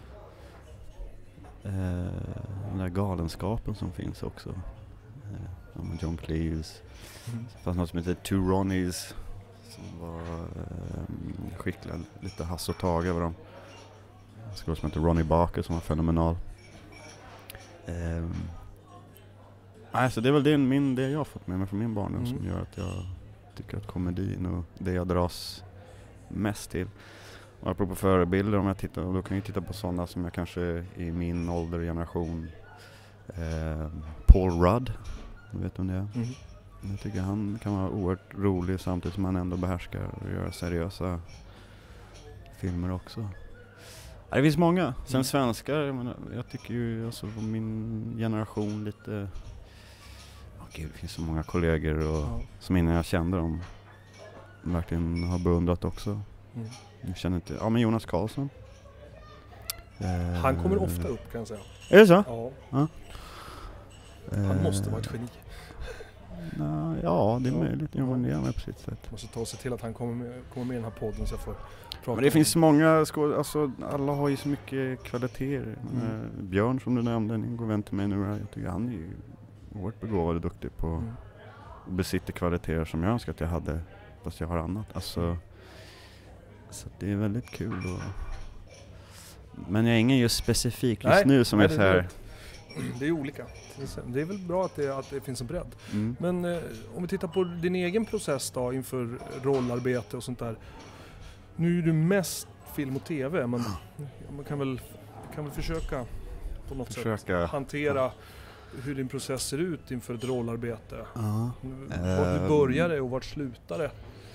Speaker 2: Mm. Eh, den där galenskapen som finns också. Eh, ja, John Cleese. Mm. Det fanns något som heter Two Ronnies som var eh, skickliga, lite Hasse och Tage över dem. Det skulle vara som heter Ronnie Barker som var fenomenal. Eh, alltså det är väl det, min, det jag har fått med mig från min barndom mm. som gör att jag tycker att komedin och det jag dras mest till. Och apropå förebilder, om jag tittar, då kan jag titta på sådana som jag kanske i min ålder och generation. Eh, Paul Rudd, du vet om det är? Mm. Jag tycker han kan vara oerhört rolig samtidigt som han ändå behärskar och göra seriösa filmer också. Ja, det finns många. Sen mm. svenskar, jag, menar, jag tycker ju alltså min generation lite... Gud, det finns så många kollegor och, ja. som innan jag kände dem verkligen har beundrat också.
Speaker 1: Mm.
Speaker 2: Jag känner inte, ja men Jonas Karlsson.
Speaker 1: Han kommer ofta upp kan jag säga.
Speaker 2: Är det så?
Speaker 1: Ja.
Speaker 2: Ja.
Speaker 1: Han måste vara ett geni.
Speaker 2: Na, ja, det är
Speaker 1: ja.
Speaker 2: möjligt. Jo, men det är med på sitt sätt.
Speaker 1: Måste ta sig till att han kommer med, kommer med i den här podden så jag får prata.
Speaker 2: Men det finns många skåd, alltså alla har ju så mycket kvaliteter. Mm. Uh, Björn som du nämnde, en god vän till mig nu, jag tycker han är ju oerhört begåvad och duktig på mm. och besitter kvaliteter som jag önskar att jag hade, fast jag har annat. Alltså, mm. Så det är väldigt kul. Och, men jag är ingen just specifik just nej, nu som nej, är så här.
Speaker 1: Det, det är olika. Det är väl bra att det, att det finns en bredd. Mm. Men eh, om vi tittar på din egen process då inför rollarbete och sånt där. Nu är du mest film och tv, men man kan väl, kan väl försöka på något försöka. sätt hantera hur din process ser ut inför ett rollarbete. Uh-huh. Var du började och vart slutade?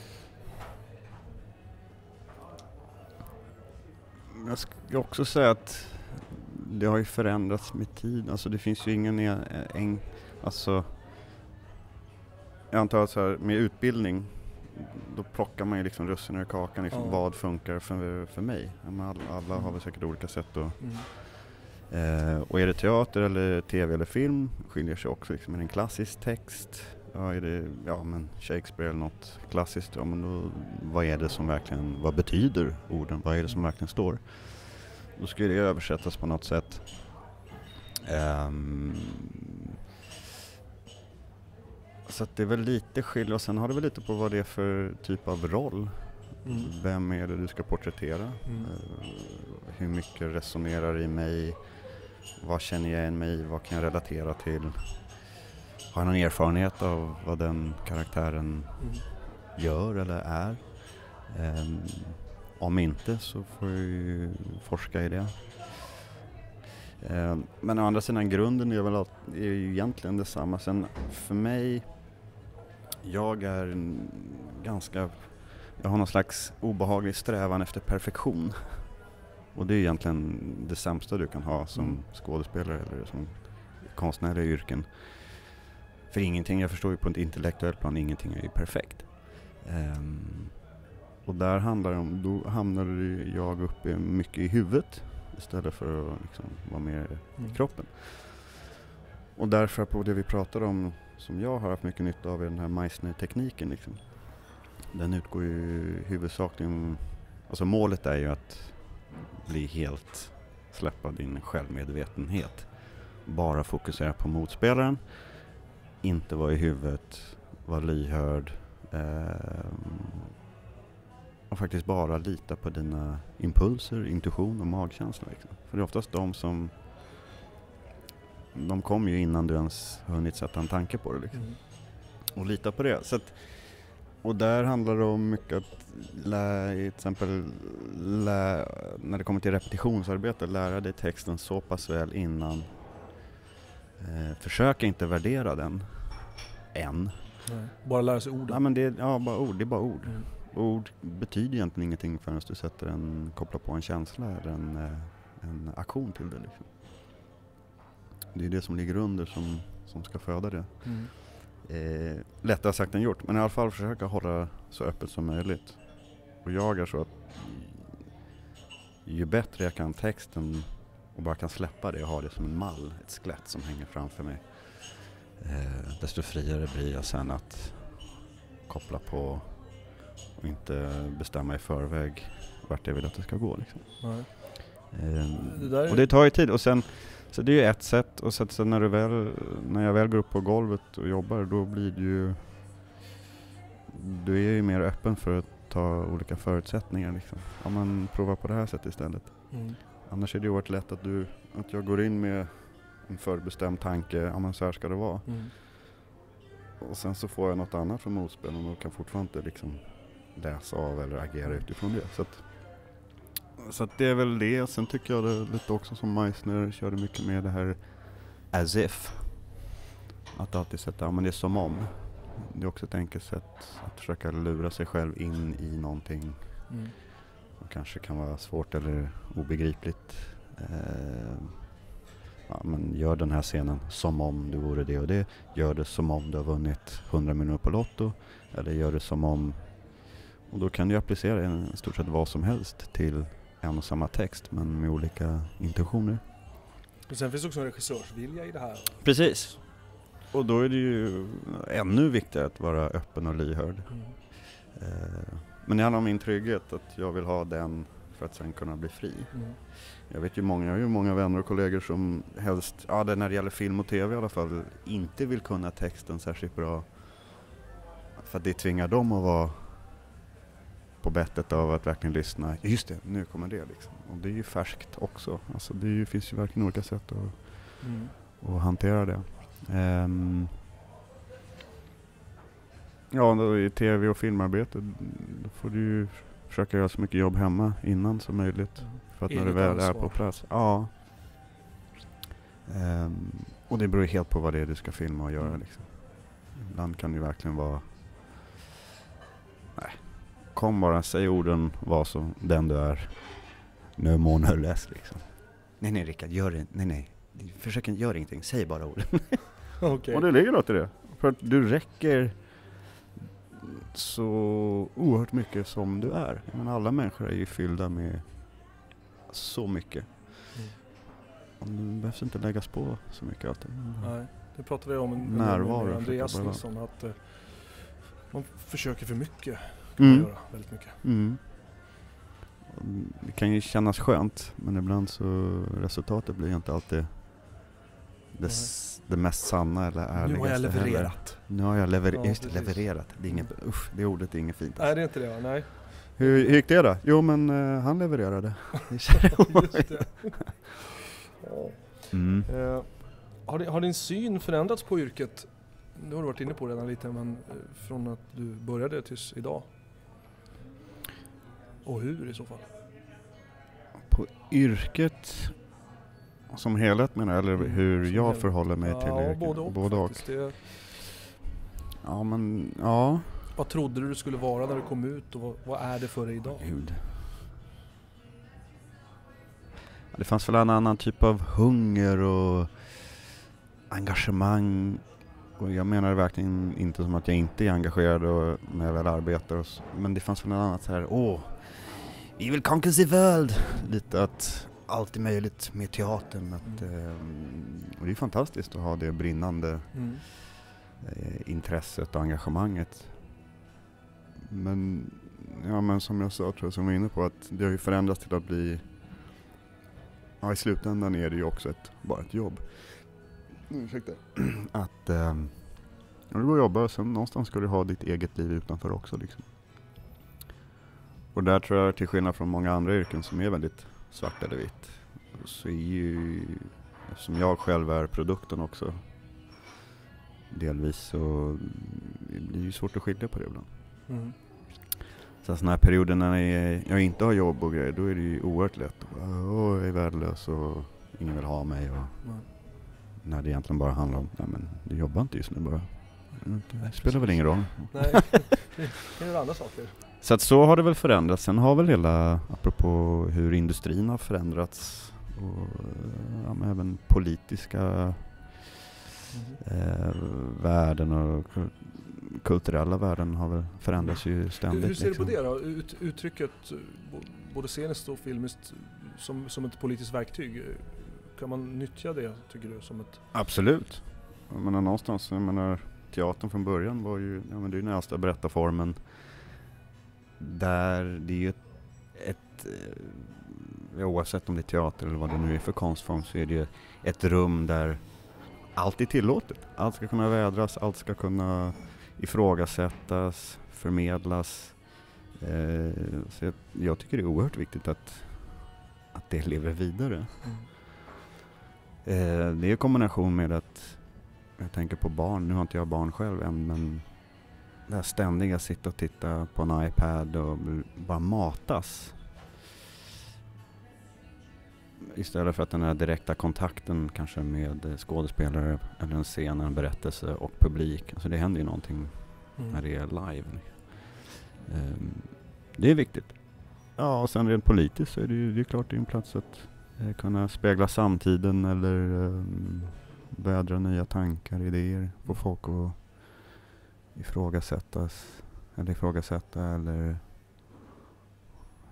Speaker 2: Jag ska också säga att det har ju förändrats med tid. Alltså det finns ju ingen en, alltså jag antar att så här, med utbildning då plockar man ju liksom russinen ur kakan liksom, ja. Vad funkar för, för mig. Alla, alla mm. har väl säkert olika sätt att, mm. eh, och är det teater eller tv eller film skiljer sig också liksom, är det en klassisk text, ja, är det ja, men Shakespeare eller något klassiskt, ja, men då, vad är det som verkligen, vad betyder orden, vad är det som verkligen står? Då ska det översättas på något sätt. Um, så att det är väl lite skillnad. Och sen har det väl lite på vad det är för typ av roll. Mm. Vem är det du ska porträttera? Mm. Uh, hur mycket resonerar i mig? Vad känner jag igen mig i? Vad kan jag relatera till? Har jag någon erfarenhet av vad den karaktären mm. gör eller är? Um, Om inte så får jag ju forska i det. Eh, men å andra sidan grunden är väl att, är ju egentligen detsamma. Sen för mig, jag är en ganska, jag har någon slags obehaglig strävan efter perfektion. Och det är egentligen det sämsta du kan ha som mm. skådespelare eller som konstnärliga yrken. För ingenting, jag förstår ju på ett intellektuellt plan, ingenting är ju perfekt. Um, Och där handlar det om, då hamnade jag uppe mycket i huvudet istället för att liksom vara mer mm. i kroppen. Och därför på det vi pratar om, som jag har haft mycket nytta av, är den här Meissner-tekniken. Liksom. Den utgår ju huvudsakligen, alltså målet är ju att bli helt, släppa din självmedvetenhet. Bara fokusera på motspelaren, inte vara i huvudet, vara lyhörd. Eh, Och faktiskt bara lita på dina impulser, intuition och magkänsla. Liksom. För det är oftast de som, de kommer ju innan du ens hunnit sätta en tanke på det. Liksom. Mm. Och lita på det. Så att, och där handlar det om mycket att lära, till exempel lä, när det kommer till repetitionsarbete, lära dig texten så pass väl innan. Eh, försök inte värdera den än.
Speaker 1: Nej. Bara lära sig orden.
Speaker 2: Ja, men det, ja, bara ord, det är bara ord. Mm. Ord betyder egentligen ingenting förrän du sätter en, kopplar på en känsla eller en, en aktion till det. Liksom. Det är det som ligger under som, som ska föda det. Mm. Eh, lättare sagt än gjort, men i alla fall försöka hålla så öppet som möjligt. Och jag är så att ju bättre jag kan texten och bara kan släppa det och ha det som en mall, ett skelett som hänger framför mig, eh, desto friare blir jag sen att koppla på och inte bestämma i förväg vart jag vill att det ska gå. Liksom. Nej. Ehm, det där är... Och det tar ju tid. Och sen, så det är ju ett sätt. Och sen så när, du väl, när jag väl går upp på golvet och jobbar, då blir det ju... Du är ju mer öppen för att ta olika förutsättningar. Liksom. Ja, man provar på det här sättet istället. Mm. Annars är det ju oerhört lätt att, du, att jag går in med en förbestämd tanke. Ja, men så här ska det vara. Mm. Och sen så får jag något annat från motspelaren och kan fortfarande inte liksom läsa av eller agera utifrån det. Så att, så att det är väl det. Sen tycker jag det lite också som Meissner körde mycket med det här as if. Att alltid sätta, ja men det är som om. Det är också ett enkelt sätt att försöka lura sig själv in i någonting mm. som kanske kan vara svårt eller obegripligt. Eh, ja, men gör den här scenen som om du vore det och det. Gör det som om du har vunnit hundra miljoner på Lotto. Eller gör det som om... Och då kan du applicera en, i stort sett vad som helst till en och samma text, men med olika intentioner.
Speaker 1: Och sen finns också en regissörsvilja i det här.
Speaker 2: Precis. Och då är det ju ännu viktigare att vara öppen och lyhörd.
Speaker 1: Mm.
Speaker 2: Eh, men det handlar om min trygghet, att jag vill ha den för att sen kunna bli fri.
Speaker 1: Mm.
Speaker 2: Jag vet ju många, jag har ju många vänner och kollegor som helst, ja det när det gäller film och tv i alla fall, inte vill kunna texten särskilt bra. För att det tvingar dem att vara på bettet av att verkligen lyssna. Just det, nu kommer det liksom. Och det är ju färskt också. Alltså det är ju, finns ju verkligen olika sätt att,
Speaker 1: Mm.
Speaker 2: att hantera det. Um, ja, då i tv och filmarbete då får du ju försöka göra så mycket jobb hemma innan som möjligt.
Speaker 1: Mm.
Speaker 2: För att
Speaker 1: Eget
Speaker 2: när du väl är
Speaker 1: ansvar.
Speaker 2: på plats. Ja. Um, och det beror helt på vad det är du ska filma och göra.
Speaker 1: Mm.
Speaker 2: Liksom. Ibland kan det ju verkligen vara... Nej. Kom bara, säg orden, var som den du är. Nu more no less liksom. Nej, nej Rickard, gör det. Nej, nej. Försök inte göra ingenting. Säg bara orden.
Speaker 1: Okej.
Speaker 2: Och det ligger något i det. För att du räcker så oerhört mycket som du är. Men alla människor är ju fyllda med så mycket.
Speaker 1: Mm.
Speaker 2: Och det behövs inte läggas på så mycket alltid.
Speaker 1: Nej, det pratade jag om en,
Speaker 2: Närvaro,
Speaker 1: med Andreas
Speaker 2: bara.
Speaker 1: Nilsson, att eh, man försöker för mycket.
Speaker 2: Mm.
Speaker 1: Göra väldigt mycket.
Speaker 2: Mm. Och det kan ju kännas skönt, men ibland så resultatet blir ju inte alltid det, s- det mest sanna eller ärligaste.
Speaker 1: Nu har jag
Speaker 2: heller.
Speaker 1: levererat.
Speaker 2: Nu har jag lever-
Speaker 1: Ja,
Speaker 2: just det,
Speaker 1: precis.
Speaker 2: levererat. Det, är inget, usch, det ordet är inget fint.
Speaker 1: Nej, det är inte det, va? Nej.
Speaker 2: Hur, hur gick det då? Jo, men uh, han levererade.
Speaker 1: Just det. Ja.
Speaker 2: Mm.
Speaker 1: Eh, har, di- har din syn förändrats på yrket? Du har du varit inne på redan lite, men eh, från att du började tills idag? Och hur i så fall?
Speaker 2: På yrket som helhet menar jag, eller
Speaker 1: Mm,
Speaker 2: hur
Speaker 1: som
Speaker 2: jag
Speaker 1: helhet.
Speaker 2: förhåller mig till
Speaker 1: Ja,
Speaker 2: yrket?
Speaker 1: både och,
Speaker 2: både och.
Speaker 1: faktiskt. Det,
Speaker 2: Ja, men ja.
Speaker 1: vad trodde du du skulle vara när du kom ut och vad, vad är det för dig idag?
Speaker 2: Gud. Det fanns väl en annan typ av hunger och engagemang. Och jag menar verkligen inte som att jag inte är engagerad och när jag väl arbetar. Och så. Men det fanns väl något annat så här, åh, vi vill conquer the world. Lite att allt är möjligt med teatern. Att,
Speaker 1: Mm.
Speaker 2: eh, och det är fantastiskt att ha det brinnande
Speaker 1: Mm.
Speaker 2: eh, intresset och engagemanget. Men, ja, men som jag sa, tror jag, som jag var inne på, att det har ju förändrats till att bli, ja, i slutändan är det ju också ett, bara ett jobb. Mm, ursäkta. Att eh, ja, du går och jobbar och sen någonstans ska du ha ditt eget liv utanför också liksom. Och där tror jag, till skillnad från många andra yrken som är väldigt svart eller vitt, så är ju, som jag själv är produkten också delvis, så det blir ju svårt att skilja på det ibland.
Speaker 1: Mm.
Speaker 2: Så sådana här perioder när jag, jag inte har jobb och grejer, då är det ju oerhört lätt. Åh, jag är värdelös och ingen vill ha mig. Och
Speaker 1: Nej.
Speaker 2: när det egentligen bara handlar om, nej men du jobbar inte just nu bara. Det spelar väl ingen roll.
Speaker 1: Nej, det kan göra andra saker.
Speaker 2: Så att så har det väl förändrats. Sen har väl hela, apropå hur industrin har förändrats och ja, men även politiska
Speaker 1: Mm.
Speaker 2: eh, värden och kul- kulturella värden har väl förändrats ju ständigt.
Speaker 1: Hur, hur ser
Speaker 2: liksom.
Speaker 1: du på det då? Ut, uttrycket eh, bo- både sceniskt och filmiskt som, som ett politiskt verktyg. eh, Kan man nyttja det, tycker du, som ett...
Speaker 2: Absolut. Jag menar någonstans, jag menar teatern från början var ju, ja men det är ju den äldsta berättarformen där det är ju ett, ett eh, oavsett om det är teater eller vad det nu är för konstform, så är det ju ett rum där allt är tillåtet. Allt ska kunna vädras, allt ska kunna ifrågasättas, förmedlas. Eh, så jag, jag tycker det är oerhört viktigt att, att det lever vidare.
Speaker 1: Mm.
Speaker 2: Eh, det är i kombination med att jag tänker på barn. Nu har inte jag barn själv än, men det här ständiga sitta och titta på en iPad och bl- bara matas. Istället för att den här direkta kontakten kanske med skådespelare eller en scen, en berättelse och publik. Alltså det händer ju någonting
Speaker 1: Mm.
Speaker 2: när det är live. Um, det är viktigt. Ja, och sen rent politiskt så är det ju det är klart det är en plats att eh, kunna spegla samtiden eller um, vädra nya tankar, idéer, få folk att ifrågasättas eller ifrågasätta eller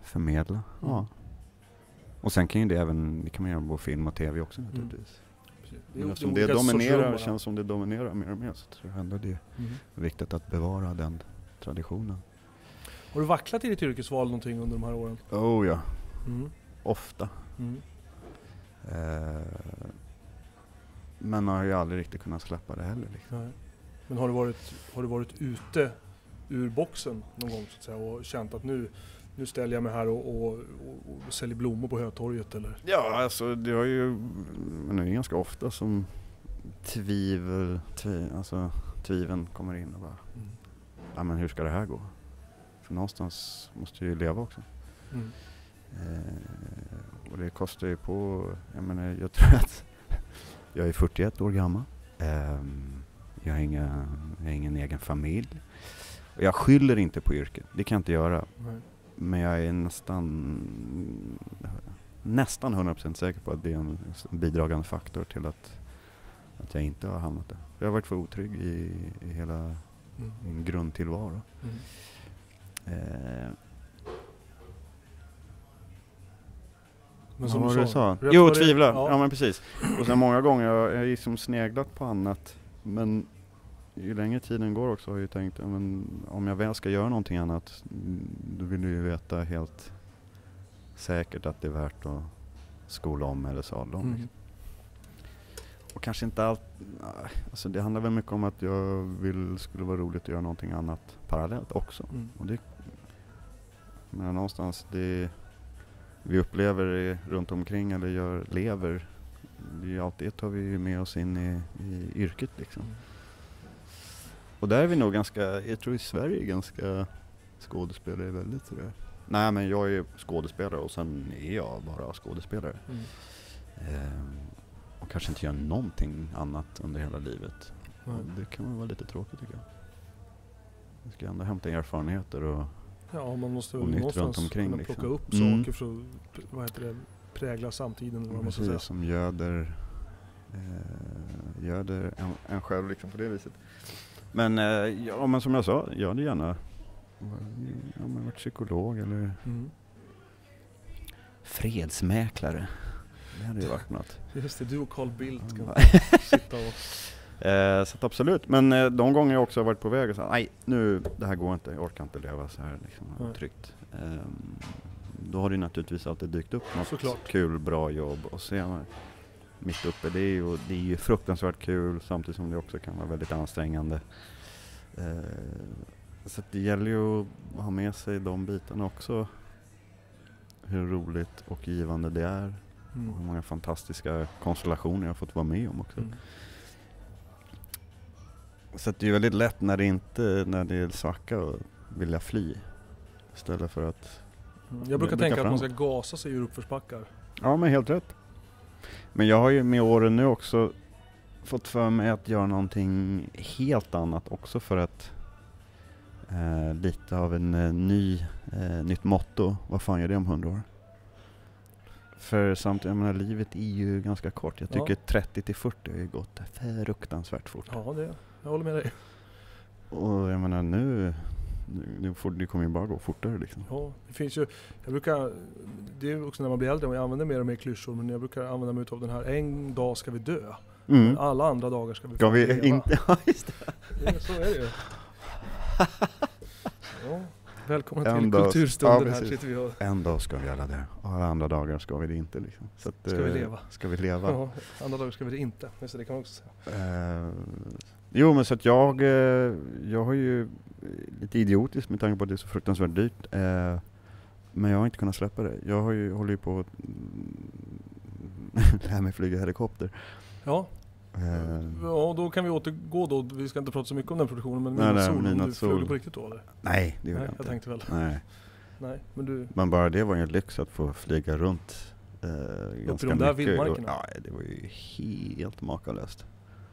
Speaker 2: förmedla. Mm. Ja. Och sen kan ju det även, det kan man göra på film och tv också naturligtvis. Mm. Det, men eftersom det, det dominerar, känns som det dominerar mer och mer, så tror jag ändå det är mm. viktigt att bevara den traditionen.
Speaker 1: Har du vacklat i ditt yrkesval någonting under de här åren?
Speaker 2: Oh ja,
Speaker 1: mm.
Speaker 2: ofta.
Speaker 1: Mm.
Speaker 2: Eh, men har ju aldrig riktigt kunnat släppa det heller. Liksom.
Speaker 1: Nej. Men har du varit, har du varit ute ur boxen någon gång så att säga, och känt att nu, nu ställer jag mig här och, och, och, och säljer blommor på Hötorget? Eller?
Speaker 2: Ja, alltså det har ju, men det är ganska ofta som tvivel, tvi, alltså tviveln kommer in och bara, mm. ja men hur ska det här gå? För någonstans måste ju leva också. Mm. Eh, och det kostar ju på, jag menar, jag tror att jag är fyrtioett år gammal. Eh, jag, har inga, jag har ingen egen familj. Och jag skyller inte på yrket, det kan jag inte göra. Mm. Men jag är nästan nästan hundra procent säker på att det är en bidragande faktor till att, att jag inte har hamnat där. Jag har varit för otrygg i, i hela mm. min grundtillvaro. Mm. Eh,
Speaker 1: men som
Speaker 2: vad
Speaker 1: du
Speaker 2: du
Speaker 1: sa,
Speaker 2: sa? Jo, tvivla. Ja. ja, men precis. Och sen många gånger jag har jag liksom sneglat på annat. Men ju längre tiden går också har jag ju tänkt, men om jag väl ska göra någonting annat, då vill du ju veta helt säkert att det är värt att skola om eller sadla om. Mm. Och kanske inte allt, alltså det handlar väl mycket om att jag vill, skulle vara roligt att göra någonting annat parallellt också. Mm. Och det, men någonstans det vi upplever det runt omkring eller gör, lever, det är alltid, det tar vi med oss in i, i yrket liksom. Mm. Och där är vi nog ganska, jag tror i Sverige är ganska skådespelare väldigt sådär. Nej, men jag är skådespelare och sen är jag bara skådespelare. Mm. Ehm, och kanske inte gör någonting annat under hela livet. Mm. Det kan väl vara lite tråkigt tycker jag. Vi ska ändå hämta erfarenheter och,
Speaker 1: ja, man måste
Speaker 2: och nytt runt omkring.
Speaker 1: Kunna
Speaker 2: liksom.
Speaker 1: Plocka upp
Speaker 2: mm.
Speaker 1: saker för att, vad heter det, prägla samtiden. Eller vad man ska
Speaker 2: säga.
Speaker 1: säga.
Speaker 2: Som göder, eh, göder en, en själv liksom på det viset. Men, eh, ja, men som jag sa, jag hade gärna ja, men varit psykolog eller mm. fredsmäklare. Det hade ju varit något.
Speaker 1: Just det, du och Carl Bildt kan sitta och...
Speaker 2: Eh, så att absolut, men eh, de gånger jag också har varit på väg och sagt, nej, nu, det här går inte, jag orkar inte leva så här liksom, mm. tryggt. Eh, då har det naturligtvis alltid dykt upp något Såklart. kul, bra jobb och så är man mitt uppe. Det är ju, det är ju fruktansvärt kul samtidigt som det också kan vara väldigt ansträngande. Eh, så att det gäller ju att ha med sig de bitarna också. Hur roligt och givande det är. Mm. Och hur många fantastiska konstellationer jag har fått vara med om också. Mm. Så att det är väldigt lätt när det inte när det är svacka och vilja fly. Istället för att...
Speaker 1: Mm. Jag brukar tänka fram. att man ska gasa sig ur uppförsbackar.
Speaker 2: Ja, men helt rätt. Men jag har ju med åren nu också fått för mig att göra någonting helt annat också för att eh, lite av en eh, ny eh, nytt motto. Vad fan gör det om hundra år? För samtidigt, jag menar, livet är ju ganska kort. Jag tycker ja. trettio till fyrtio har ju gått fruktansvärt fort.
Speaker 1: Ja, det, jag håller med dig.
Speaker 2: Och jag menar nu, nu får, det kommer ju bara gå fortare liksom.
Speaker 1: Ja, det finns ju, jag brukar, det är också när man blir äldre, jag använder mer och mer klyschor, men jag brukar använda mig av den här, en dag ska vi dö. Mm. Men alla andra dagar ska vi
Speaker 2: ska vi leva. Inte, ja, just det.
Speaker 1: Ja, så är det ju. Ja. Välkommen en till dag, kulturstunden ja, här sitter vi och...
Speaker 2: En dag ska vi alla det. Och alla andra dagar ska vi det inte liksom. Så att,
Speaker 1: ska vi leva?
Speaker 2: Ska vi leva?
Speaker 1: Ja, andra dagar ska vi det inte. Så det kan man också säga.
Speaker 2: Uh, jo, men så att jag uh, jag har ju lite idiotiskt med tanke på att det är så fruktansvärt dyrt. Uh, men jag har inte kunnat släppa det. Jag har ju, håller ju på att lära mig flyga helikopter.
Speaker 1: Ja. Uh, ja, då kan vi återgå då. Vi ska inte prata så mycket om den produktionen, men nej, nej, sol, om du flög på riktigt då eller?
Speaker 2: Nej, det gjorde jag inte.
Speaker 1: Jag tänkte väl.
Speaker 2: Nej.
Speaker 1: Nej, men du...
Speaker 2: Men bara det var ju en lyx att få flyga runt uh, ganska
Speaker 1: de där
Speaker 2: mycket.
Speaker 1: vildmarkerna?
Speaker 2: Ja, det var ju helt makalöst.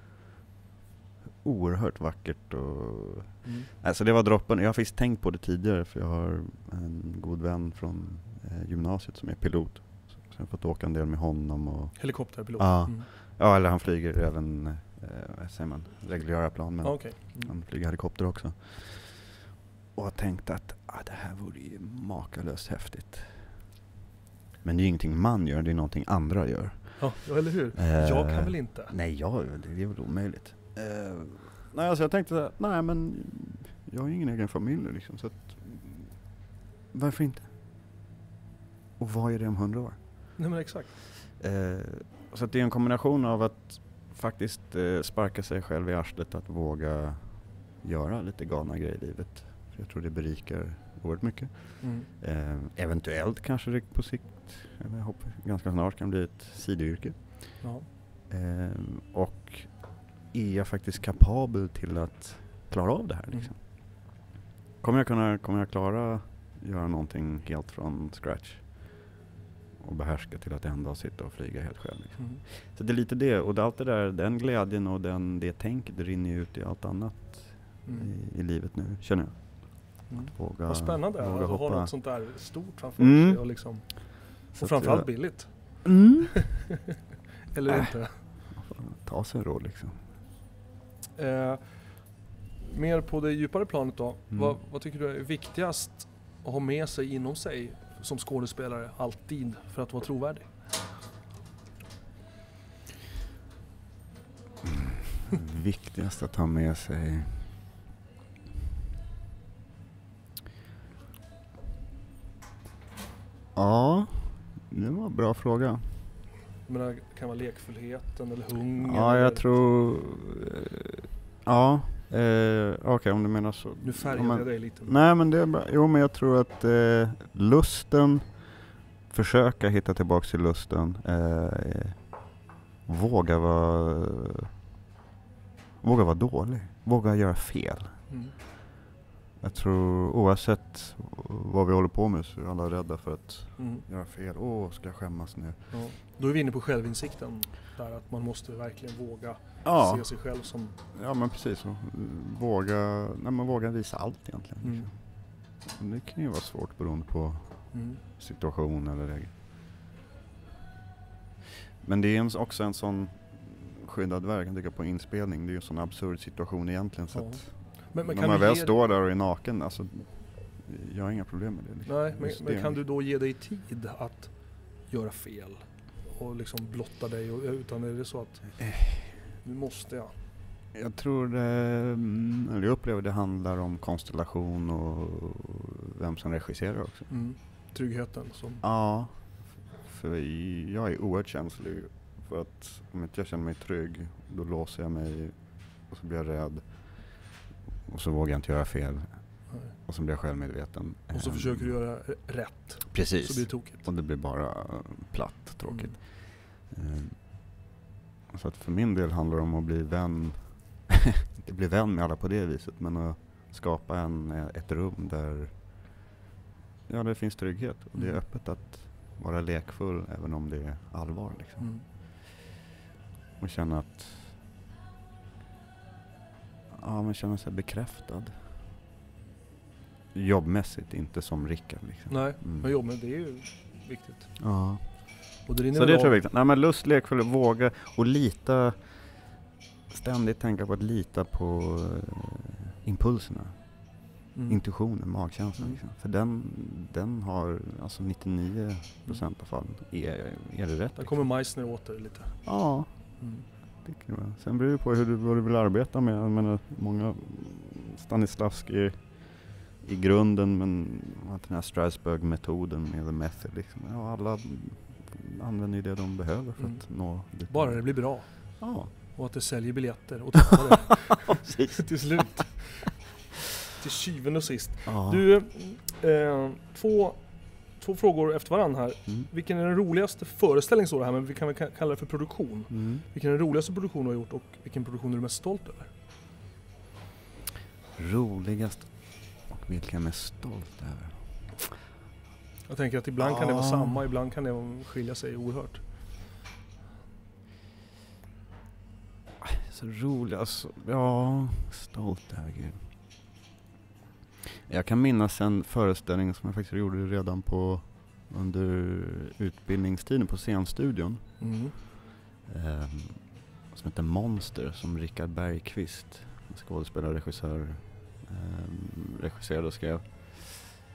Speaker 2: Oerhört vackert och... Mm. Alltså det var droppen. Jag har faktiskt tänkt på det tidigare för jag har en god vän från eh, gymnasiet som är pilot. Så jag har fått åka en del med honom och...
Speaker 1: Helikopterpilot?
Speaker 2: Ja. Mm. Ja, eller han flyger även eh, säger man, reguljära plan, men
Speaker 1: okay. mm.
Speaker 2: han flyger helikopter också. Och jag tänkte att ah, det här vore ju makalöst häftigt. Men det är ju ingenting man gör, det är någonting andra gör.
Speaker 1: Ja, eller hur?
Speaker 2: Eh,
Speaker 1: jag kan väl inte?
Speaker 2: Nej, jag, det är väl omöjligt. Eh, nej, alltså jag tänkte så här, nej men jag har ju ingen egen familj liksom, så att varför inte? Och vad är det om hundra år?
Speaker 1: Nej men exakt.
Speaker 2: Eh, så att det är en kombination av att faktiskt eh, sparka sig själv i arslet, att våga göra lite galna grejer i livet. För jag tror det berikar oerhört mycket.
Speaker 1: Mm.
Speaker 2: Eh, eventuellt kanske det på sikt, eller jag hoppas ganska snart, kan bli ett sidoyrke.
Speaker 1: Ja.
Speaker 2: Eh, och är jag faktiskt kapabel till att klara av det här liksom?
Speaker 1: Mm.
Speaker 2: Kommer jag kunna, kommer jag klara göra någonting helt från scratch och behärska till att en dag sitta och flyga helt själv liksom.
Speaker 1: Mm.
Speaker 2: Så det är lite det, och allt det där, den glädjen och den, det tänket rinner ju ut i allt annat
Speaker 1: Mm.
Speaker 2: i, i livet nu, känner jag.
Speaker 1: Mm.
Speaker 2: Att våga,
Speaker 1: Vad spännande
Speaker 2: våga
Speaker 1: att ha
Speaker 2: hoppa.
Speaker 1: något sånt där stort framför
Speaker 2: Mm.
Speaker 1: sig och liksom,
Speaker 2: Så
Speaker 1: och framförallt
Speaker 2: att,
Speaker 1: billigt.
Speaker 2: mm.
Speaker 1: Eller
Speaker 2: Äh.
Speaker 1: inte.
Speaker 2: Ta sig en råd liksom.
Speaker 1: Eh, mer på det djupare planet då.
Speaker 2: Mm.
Speaker 1: Vad, vad tycker du är viktigast att ha med sig inom sig som skådespelare alltid för att vara trovärdig?
Speaker 2: Viktigast att ha med sig. Ja, det var en bra fråga.
Speaker 1: Jag menar, det kan vara lekfullheten eller hunger.
Speaker 2: Ja,
Speaker 1: eller,
Speaker 2: jag tror... eh, Ja, eh, okej okay, om du menar så.
Speaker 1: Nu färgar
Speaker 2: Ja, men-
Speaker 1: jag dig lite.
Speaker 2: Nej, men det är bra. Jo, men jag tror att eh, lusten, försöka hitta tillbaka till lusten, eh, våga vara våga vara dålig, våga göra fel.
Speaker 1: Mm.
Speaker 2: Jag tror oavsett vad vi håller på med så är alla rädda för att
Speaker 1: Mm.
Speaker 2: göra fel. Åh, ska jag skämmas nu?
Speaker 1: Ja. Då är vi inne på självinsikten där, att man måste verkligen våga
Speaker 2: Ja,
Speaker 1: se sig själv som...
Speaker 2: ja men precis så. Våga, nej, men våga visa allt egentligen.
Speaker 1: Mm.
Speaker 2: Liksom. Det kan ju vara svårt beroende på
Speaker 1: Mm.
Speaker 2: situation eller läge. Men det är en, också en sån skyddad väg, jag tycker, på inspelning. Det är ju en sån absurd situation egentligen. Så
Speaker 1: Ja.
Speaker 2: att
Speaker 1: Men, men
Speaker 2: när
Speaker 1: kan
Speaker 2: man
Speaker 1: du
Speaker 2: väl
Speaker 1: ge...
Speaker 2: står där och är naken, alltså, jag har inga problem med det. Liksom.
Speaker 1: Nej, men,
Speaker 2: Just
Speaker 1: men
Speaker 2: det.
Speaker 1: kan du då ge dig tid att göra fel? Och liksom blotta dig? Och, utan är det så att nu måste jag?
Speaker 2: Jag tror det, mm, eller jag upplever det handlar om konstellation och vem som regisserar också.
Speaker 1: Mm. Tryggheten som...
Speaker 2: Ja, för jag är oerhört känslig för att om inte jag känner mig trygg, då låser jag mig och så blir jag rädd och så vågar jag inte göra fel
Speaker 1: Nej.
Speaker 2: och så blir jag självmedveten.
Speaker 1: Och så
Speaker 2: Ehm,
Speaker 1: försöker du göra r- rätt.
Speaker 2: Precis.
Speaker 1: Så blir det tokigt.
Speaker 2: Och det blir bara platt, tråkigt.
Speaker 1: Mm.
Speaker 2: Ehm, så att för min del handlar det om att bli vän, inte bli vän med alla på det viset, men att skapa en, ett rum där ja, det finns trygghet och det är
Speaker 1: Mm.
Speaker 2: öppet att vara lekfull även om det är allvar liksom.
Speaker 1: Mm.
Speaker 2: Och känna att ja, man känner sig bekräftad jobbmässigt, inte som Rickard liksom.
Speaker 1: Nej,
Speaker 2: Mm.
Speaker 1: men jo, men det är ju viktigt.
Speaker 2: Ja.
Speaker 1: Och det rinner
Speaker 2: Så det
Speaker 1: väl
Speaker 2: tror jag
Speaker 1: av-
Speaker 2: är viktigt. Nej, men lust, lekfull, våga och lita, ständigt tänka på att lita på uh, impulserna,
Speaker 1: Mm.
Speaker 2: intuitionen, magkänslan
Speaker 1: Mm.
Speaker 2: liksom. För den, den har alltså nittionio procent av fallen är, är det rätt.
Speaker 1: Där kommer Meissner åter lite.
Speaker 2: Ja,
Speaker 1: Mm.
Speaker 2: det kan det vara. Sen beror det på hur du, vad du vill arbeta med. Jag menar, många Stanislavski i grunden, men att den här Strasbourg-metoden med the method liksom. Ja, alla använder ju det de behöver för
Speaker 1: Mm.
Speaker 2: att nå dit.
Speaker 1: Bara det blir bra.
Speaker 2: Ja,
Speaker 1: Och att det säljer biljetter och tittare
Speaker 2: precis.
Speaker 1: till slut. Till syvende och sist.
Speaker 2: Ja.
Speaker 1: Du, eh, två, två frågor efter varandra här.
Speaker 2: Mm.
Speaker 1: Vilken är den roligaste föreställningen, så det här, men vi kan väl ka- kalla det för produktion.
Speaker 2: Mm.
Speaker 1: Vilken är den roligaste produktion du har gjort och vilken produktion är du mest stolt över?
Speaker 2: Roligast och vilken jag är mest stolt över.
Speaker 1: Jag tänker att ibland kan det vara
Speaker 2: Ah.
Speaker 1: samma, ibland kan det skilja sig oerhört.
Speaker 2: Så roligt, alltså, ja, stolt över Gud. Jag kan minnas en föreställning som jag faktiskt gjorde redan på under utbildningstiden på scenstudion.
Speaker 1: Mm.
Speaker 2: Eh, som heter Monster, som Rickard Bergqvist, skådespelare, regissör, eh, regisserade och skrev.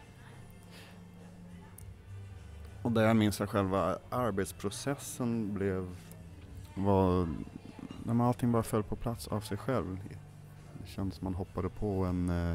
Speaker 2: Och där jag minns att själva arbetsprocessen blev, var, när man allting bara föll på plats av sig själv. Det kändes som man hoppade på en, eh,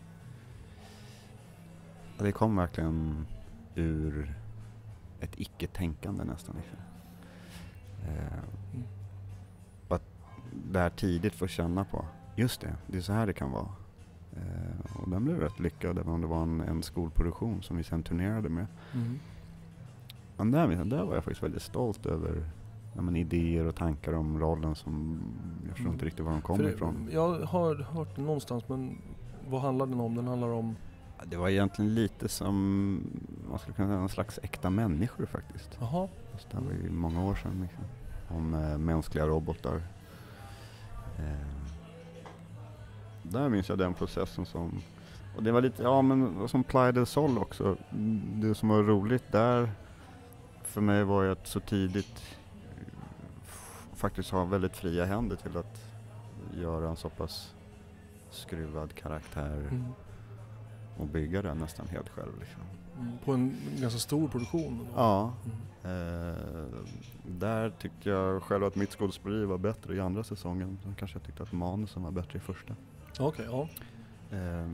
Speaker 2: det kom verkligen ur ett icke-tänkande nästan. Liksom. Eh,
Speaker 1: Mm.
Speaker 2: att där tidigt få känna på, just det, det är så här det kan vara. Eh, och den blev rätt lyckad, även om det var en, en skolproduktion som vi sen turnerade med.
Speaker 1: Mm.
Speaker 2: Men där, där var jag faktiskt väldigt stolt över ja, men idéer och tankar om rollen som jag förstår
Speaker 1: Mm.
Speaker 2: inte riktigt var de
Speaker 1: För
Speaker 2: kommer
Speaker 1: det-
Speaker 2: ifrån.
Speaker 1: Jag har hört det någonstans, men vad handlar den om? Den handlar om...
Speaker 2: Det var egentligen lite som, man skulle kunna säga, en slags äkta människor faktiskt.
Speaker 1: Jaha.
Speaker 2: Det här var ju många år sedan liksom. Om eh, mänskliga robotar. Eh, där minns jag den processen som, och det var lite, ja men som Playa del Sol också. Det som var roligt där för mig var ju att så tidigt f- faktiskt ha väldigt fria händer till att göra en så pass skruvad karaktär
Speaker 1: Mm.
Speaker 2: och bygga den nästan helt själv liksom.
Speaker 1: Mm. På en ganska stor produktion.
Speaker 2: Ja.
Speaker 1: Mm.
Speaker 2: Eh, där tyckte jag själv att mitt skådespeleri var bättre i andra säsongen. Sen kanske jag tyckte att manusen var bättre i första.
Speaker 1: Okej, ja.
Speaker 2: Eh,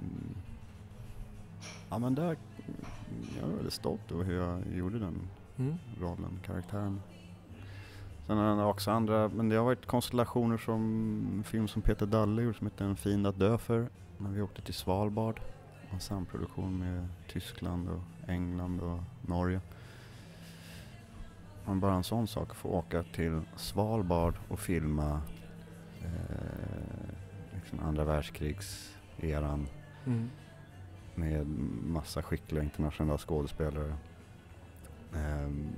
Speaker 2: ja men där, jag är väldigt stolt över hur jag gjorde den
Speaker 1: Mm.
Speaker 2: rollen, karaktären. Sen har jag också andra, men det har varit konstellationer som en film som Peter Dalle gjorde som heter En fin att dö för. När vi åkte till Svalbard. En samproduktion med Tyskland och England och Norge. Men bara en sån sak, få åka till Svalbard och filma eh, liksom andra världskrigseran
Speaker 1: Mm.
Speaker 2: med massa skickliga internationella skådespelare. Ehm,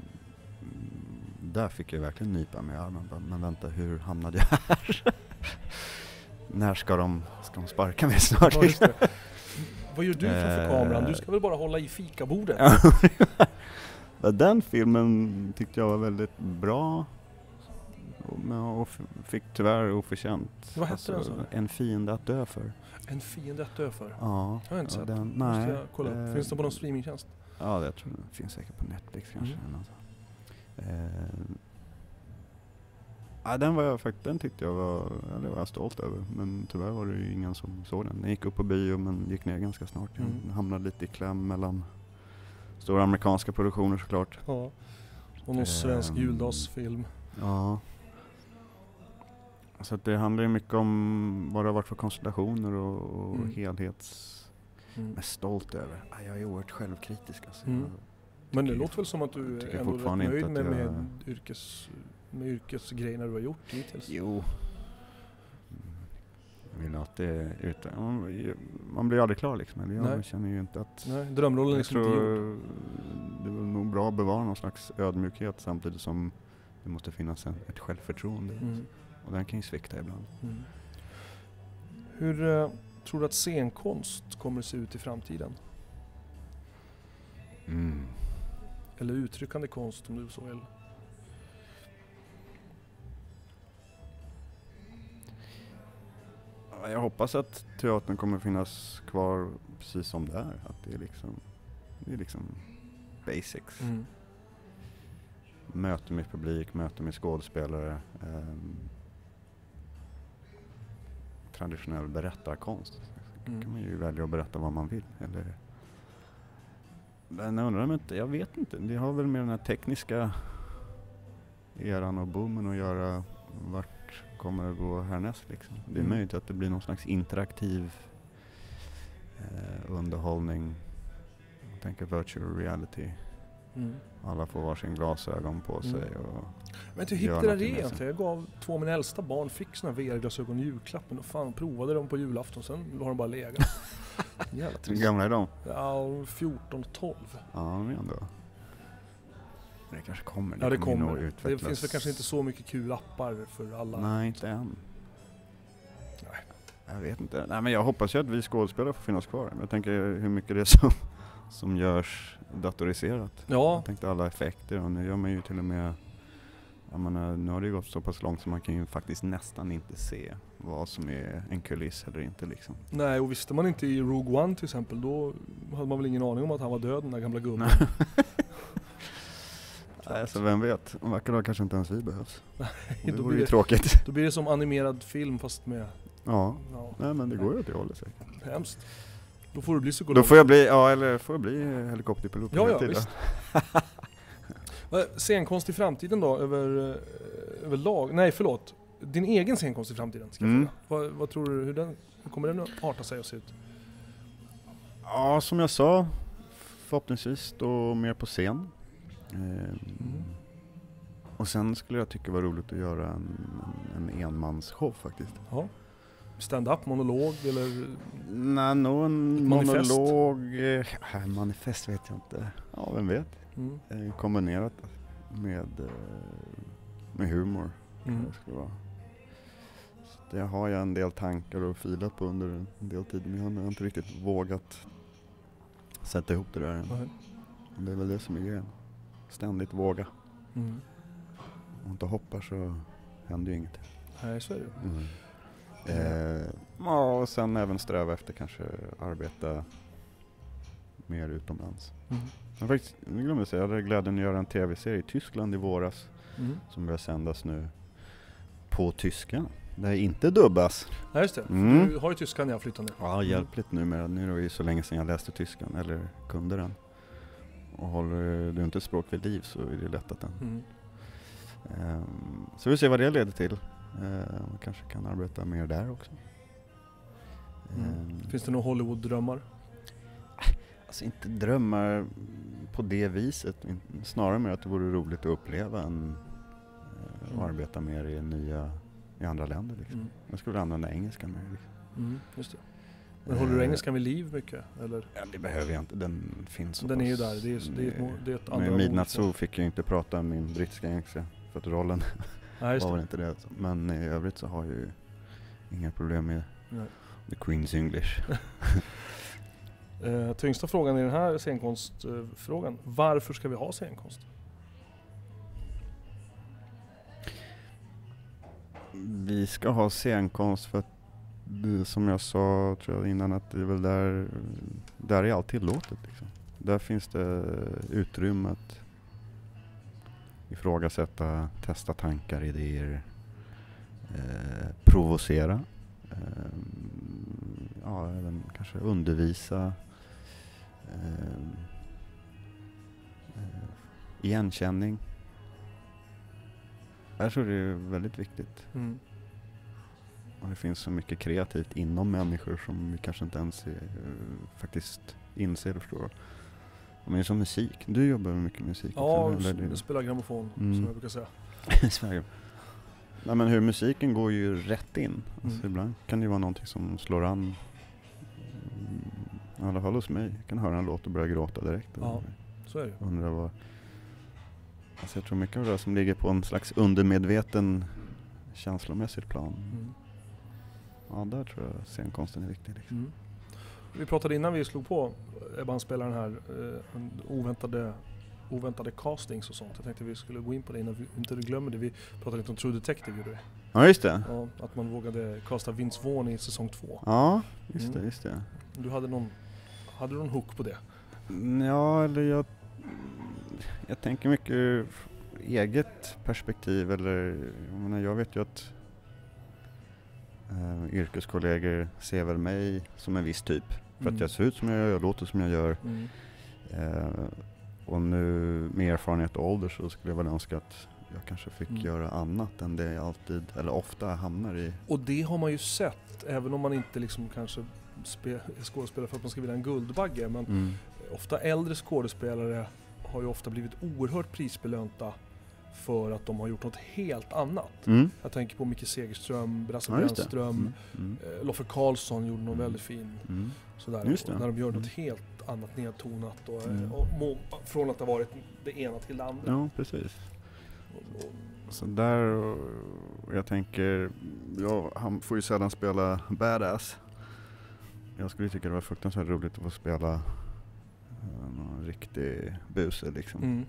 Speaker 2: där fick jag verkligen nypa mig i armen. Bara, men vänta, hur hamnade jag här? När ska de, ska de sparka mig snart?
Speaker 1: Ja, just det. Vad gör du framför
Speaker 2: Eh.
Speaker 1: kameran? Du ska väl bara hålla i fikabordet?
Speaker 2: Ja, den filmen tyckte jag var väldigt bra. Och, men, och f- fick tyvärr oförtjänt.
Speaker 1: Vad hette den, sa du?
Speaker 2: En fiende att dö för.
Speaker 1: En fiende att dö för.
Speaker 2: Ja.
Speaker 1: Har jag inte
Speaker 2: ja,
Speaker 1: sett.
Speaker 2: Den,
Speaker 1: Måste
Speaker 2: nej.
Speaker 1: jag kolla upp.
Speaker 2: eh,
Speaker 1: Finns det på någon streamingtjänst?
Speaker 2: Ja, det tror jag. Det finns säkert på Netflix kanske.
Speaker 1: Mm.
Speaker 2: Eller något sånt. Eh, ja, den, var jag, fakt- den tyckte jag var, ja, det var jag stolt över. Men tyvärr var det ju ingen som såg den. Den gick upp på bio men gick ner ganska snart.
Speaker 1: Mm.
Speaker 2: Den hamnade lite i kläm mellan stora amerikanska produktioner såklart.
Speaker 1: Ja. Och någon
Speaker 2: Ehm.
Speaker 1: svensk juldagsfilm.
Speaker 2: Ja. Så att det handlar ju mycket om vad det har varit för konstellationer och, och
Speaker 1: Mm.
Speaker 2: helhets...
Speaker 1: Mm.
Speaker 2: Jag är stolt över. Ja, jag är oerhört självkritisk alltså.
Speaker 1: Mm.
Speaker 2: Jag-
Speaker 1: Men det
Speaker 2: tycker-
Speaker 1: låter väl som att du
Speaker 2: tycker
Speaker 1: är ändå rätt
Speaker 2: fortfarande inte
Speaker 1: nöjd
Speaker 2: att
Speaker 1: med,
Speaker 2: jag-
Speaker 1: med, yrkes, med yrkesgrejerna du har gjort hittills?
Speaker 2: Jo. Mm. Jag vill alltid ut. Man, man blir aldrig klar liksom. Eller
Speaker 1: Nej.
Speaker 2: jag känner ju inte att...
Speaker 1: Nej, drömrollen är
Speaker 2: jag
Speaker 1: liksom inte
Speaker 2: tror
Speaker 1: gjord.
Speaker 2: det är väl nog bra att bevara någon slags ödmjukhet samtidigt som det måste finnas en, ett självförtroende.
Speaker 1: Mm.
Speaker 2: Och den kan ju svikta ibland.
Speaker 1: Mm. Hur eh, tror du att scenkonst kommer att se ut i framtiden?
Speaker 2: Mm.
Speaker 1: Eller uttryckande konst om du så vill?
Speaker 2: Ja, jag hoppas att teatern kommer finnas kvar precis som det är. Att det är liksom, det är liksom basics.
Speaker 1: Mm.
Speaker 2: Möte med publik, möte med skådespelare. ehm, traditionell berättarkonst.
Speaker 1: Mm.
Speaker 2: Kan man ju välja att berätta vad man vill. Eller... Men jag undrar om inte, jag vet inte. Det har väl med den här tekniska eran och boomen att göra. Vart kommer det gå härnäst liksom? Det är
Speaker 1: Mm.
Speaker 2: möjligt att det blir någon slags interaktiv eh, underhållning. Jag tänker virtual reality.
Speaker 1: Mm.
Speaker 2: Alla får varsin glasögon på sig.
Speaker 1: Mm.
Speaker 2: Och
Speaker 1: Men hur
Speaker 2: Gör
Speaker 1: hittade det
Speaker 2: någonting med
Speaker 1: egentligen?
Speaker 2: sig.
Speaker 1: Jag gav två av mina äldsta barn fick såna V R-glasögon i julklappen och fan provade dem på julafton, sen har de bara legat. Jävla
Speaker 2: hur
Speaker 1: trist.
Speaker 2: gamla är de?
Speaker 1: Ja, fjorton och tolv.
Speaker 2: Ja, de är ändå. Det kanske kommer.
Speaker 1: Ja, det
Speaker 2: ju nog
Speaker 1: kommer. Det
Speaker 2: utvecklas.
Speaker 1: finns väl kanske inte så mycket kul appar för alla.
Speaker 2: Nej, inte än.
Speaker 1: Nej.
Speaker 2: Jag vet inte. Nej, men jag hoppas ju att vi skådespelare får finnas kvar. Jag tänker hur mycket det är som, som görs datoriserat.
Speaker 1: Ja,
Speaker 2: Jag tänkte alla effekter och nu gör man ju till och med, jag menar, nu har det gått så pass långt så man kan ju faktiskt nästan inte se vad som är en kuliss eller inte liksom.
Speaker 1: nej, och visste man inte i Rogue One till exempel, då hade man väl ingen aning om att han var död, den där gamla gubben.
Speaker 2: alltså vem vet, om vacker dag kanske inte ens vi behövs. Det
Speaker 1: då
Speaker 2: vore
Speaker 1: blir
Speaker 2: ju
Speaker 1: det,
Speaker 2: tråkigt.
Speaker 1: Då blir det som animerad film fast med...
Speaker 2: Ja,
Speaker 1: Ja,
Speaker 2: nej men det går ju åt det hållet säkert.
Speaker 1: hemskt. Då får du bli psykolog.
Speaker 2: Då får jag bli, ja eller får jag bli helikopterpilot.
Speaker 1: Ja, ja,
Speaker 2: till
Speaker 1: visst. Scenkonst i framtiden då, över, över lag? Nej, förlåt. Din egen scenkonst i framtiden, ska jag
Speaker 2: Mm.
Speaker 1: fråga. Vad, vad tror du, hur, den, hur kommer den att arta sig och se ut?
Speaker 2: Ja, som jag sa, förhoppningsvis då mer på scen. Ehm,
Speaker 1: Mm.
Speaker 2: Och sen skulle jag tycka det var roligt att göra en, en, en enmansshow faktiskt.
Speaker 1: Ja. Stand-up, monolog eller?
Speaker 2: Nej, nog en
Speaker 1: manifest?
Speaker 2: monolog, eh, manifest vet jag inte. Ja, vem vet.
Speaker 1: Mm.
Speaker 2: Eh, kombinerat med, eh, med humor.
Speaker 1: Mm.
Speaker 2: Det skulle vara. Så det har jag en del tankar och filat på under en del tid, men jag har inte riktigt vågat sätta ihop det där än.
Speaker 1: Nej.
Speaker 2: Och det är väl det som är grejen. Ständigt våga.
Speaker 1: Mm.
Speaker 2: Om inte hoppar så händer ju inget.
Speaker 1: Nej, så är det.
Speaker 2: Mm. Eh, ja, och sen även sträva efter kanske arbeta mer utomlands.
Speaker 1: Mm.
Speaker 2: Jag faktiskt, jag glömde säga, jag hade glädjen att göra en tv-serie i Tyskland i våras
Speaker 1: Mm.
Speaker 2: som börjar sändas nu på tyska. Det är inte dubbas.
Speaker 1: Nej, just det.
Speaker 2: Mm.
Speaker 1: Du har ju tyskan när jag flyttar nu.
Speaker 2: Ja, hjälpligt numera. Nu är det ju så länge sedan jag läste tyskan eller kunde den. Och håller du inte språk vid liv så är det lätt att den.
Speaker 1: Mm.
Speaker 2: Um, så vi ser vad det leder till. Uh, kanske kan arbeta mer där också.
Speaker 1: Mm.
Speaker 2: Um,
Speaker 1: Finns det några Hollywood-drömmar?
Speaker 2: Alltså inte drömmar på det viset. Snarare mer att det vore roligt att uppleva en, uh, och
Speaker 1: Mm.
Speaker 2: arbeta mer i nya i andra länder. Liksom.
Speaker 1: Mm.
Speaker 2: Jag skulle använda engelska mer. Liksom.
Speaker 1: Mm, just det. Men håller du engelskan vid liv mycket? Eller?
Speaker 2: Ja, det behöver jag inte. Den finns så
Speaker 1: Den är ju
Speaker 2: pass-
Speaker 1: där. Det är, det är ett, må- det är ett andra
Speaker 2: Med
Speaker 1: ord.
Speaker 2: Midnattssol fick jag inte prata min brittiska engelska för att rollen
Speaker 1: Nej, just
Speaker 2: var
Speaker 1: det.
Speaker 2: väl inte det. Men i övrigt så har jag ju inga problem med
Speaker 1: Nej.
Speaker 2: the Queen's English.
Speaker 1: Eh, tyngsta frågan i den här scenkonstfrågan. Varför ska vi ha scenkonst?
Speaker 2: Vi ska ha scenkonst för att det, som jag sa tror jag innan, att det är väl där, där är allt tillåtet. Liksom. Där finns det utrymme att ifrågasätta, testa tankar, idéer, eh, provocera. Eh, ja, även kanske undervisa. Eh, eh, igenkänning. Jag tror det är väldigt viktigt.
Speaker 1: Mm.
Speaker 2: Och det finns så mycket kreativt inom människor som vi kanske inte ens är, uh, faktiskt inser och förstår. Men det är som musik. Du jobbar med mycket musik.
Speaker 1: Ja,
Speaker 2: också, eller?
Speaker 1: jag spelar grammofon
Speaker 2: Mm.
Speaker 1: som jag brukar säga.
Speaker 2: I Sverige. Nej, men hur musiken går ju rätt in. Alltså,
Speaker 1: Mm.
Speaker 2: ibland kan det ju vara någonting som slår an. Mm, I alla fall hos mig. Jag kan höra en låt och börja gråta direkt.
Speaker 1: Ja. Så är det.
Speaker 2: Undrar vad... Alltså jag tror mycket av det som ligger på en slags undermedveten känslomässigt plan.
Speaker 1: Mm.
Speaker 2: Ja, där tror jag scenkonsten är viktig. Liksom.
Speaker 1: Mm. Vi pratade innan vi slog på bandspelaren här eh, oväntade, oväntade castings och sånt. Jag tänkte vi skulle gå in på det innan vi inte glömmer det. Vi pratade lite om True Detective, gjorde vi.
Speaker 2: Ja, just det.
Speaker 1: Ja, att man vågade casta Vince Vaughn i säsong två.
Speaker 2: Ja, just
Speaker 1: Mm.
Speaker 2: det, just det.
Speaker 1: Du hade någon, hade du någon hook på det?
Speaker 2: Mm, Ja, eller jag, jag tänker mycket ur eget perspektiv. Eller, jag, menar, jag vet ju att äh, yrkeskollegor ser väl mig som en viss typ. För
Speaker 1: Mm.
Speaker 2: att jag ser ut som jag gör, jag låter som jag gör.
Speaker 1: Mm.
Speaker 2: Eh, och nu med erfarenhet och ålder så skulle jag väl önska att jag kanske fick
Speaker 1: Mm.
Speaker 2: göra annat än det jag alltid, eller ofta hamnar i.
Speaker 1: Och det har man ju sett, även om man inte liksom kanske spe, skådespelar för att man ska vilja en Guldbagge. Men
Speaker 2: Mm.
Speaker 1: ofta äldre skådespelare har ju ofta blivit oerhört prisbelönta för att de har gjort något helt annat.
Speaker 2: Mm.
Speaker 1: Jag tänker på Micke Segerström, Brasse
Speaker 2: Ja, just det.
Speaker 1: Brännström,
Speaker 2: Mm. Mm.
Speaker 1: eh, Loffe Karlsson gjorde någon
Speaker 2: Mm.
Speaker 1: väldigt fin
Speaker 2: Mm.
Speaker 1: sådär.
Speaker 2: Just det.
Speaker 1: Och när de gör något
Speaker 2: Mm.
Speaker 1: helt annat nedtonat och,
Speaker 2: Mm.
Speaker 1: och, må, från att ha varit det ena till det andra.
Speaker 2: Ja, precis.
Speaker 1: Och, och,
Speaker 2: Så där, och jag tänker, ja, han får ju sällan spela badass. Jag skulle tycka det var fruktansvärt roligt att få spela uh, någon riktig buse liksom.
Speaker 1: mm.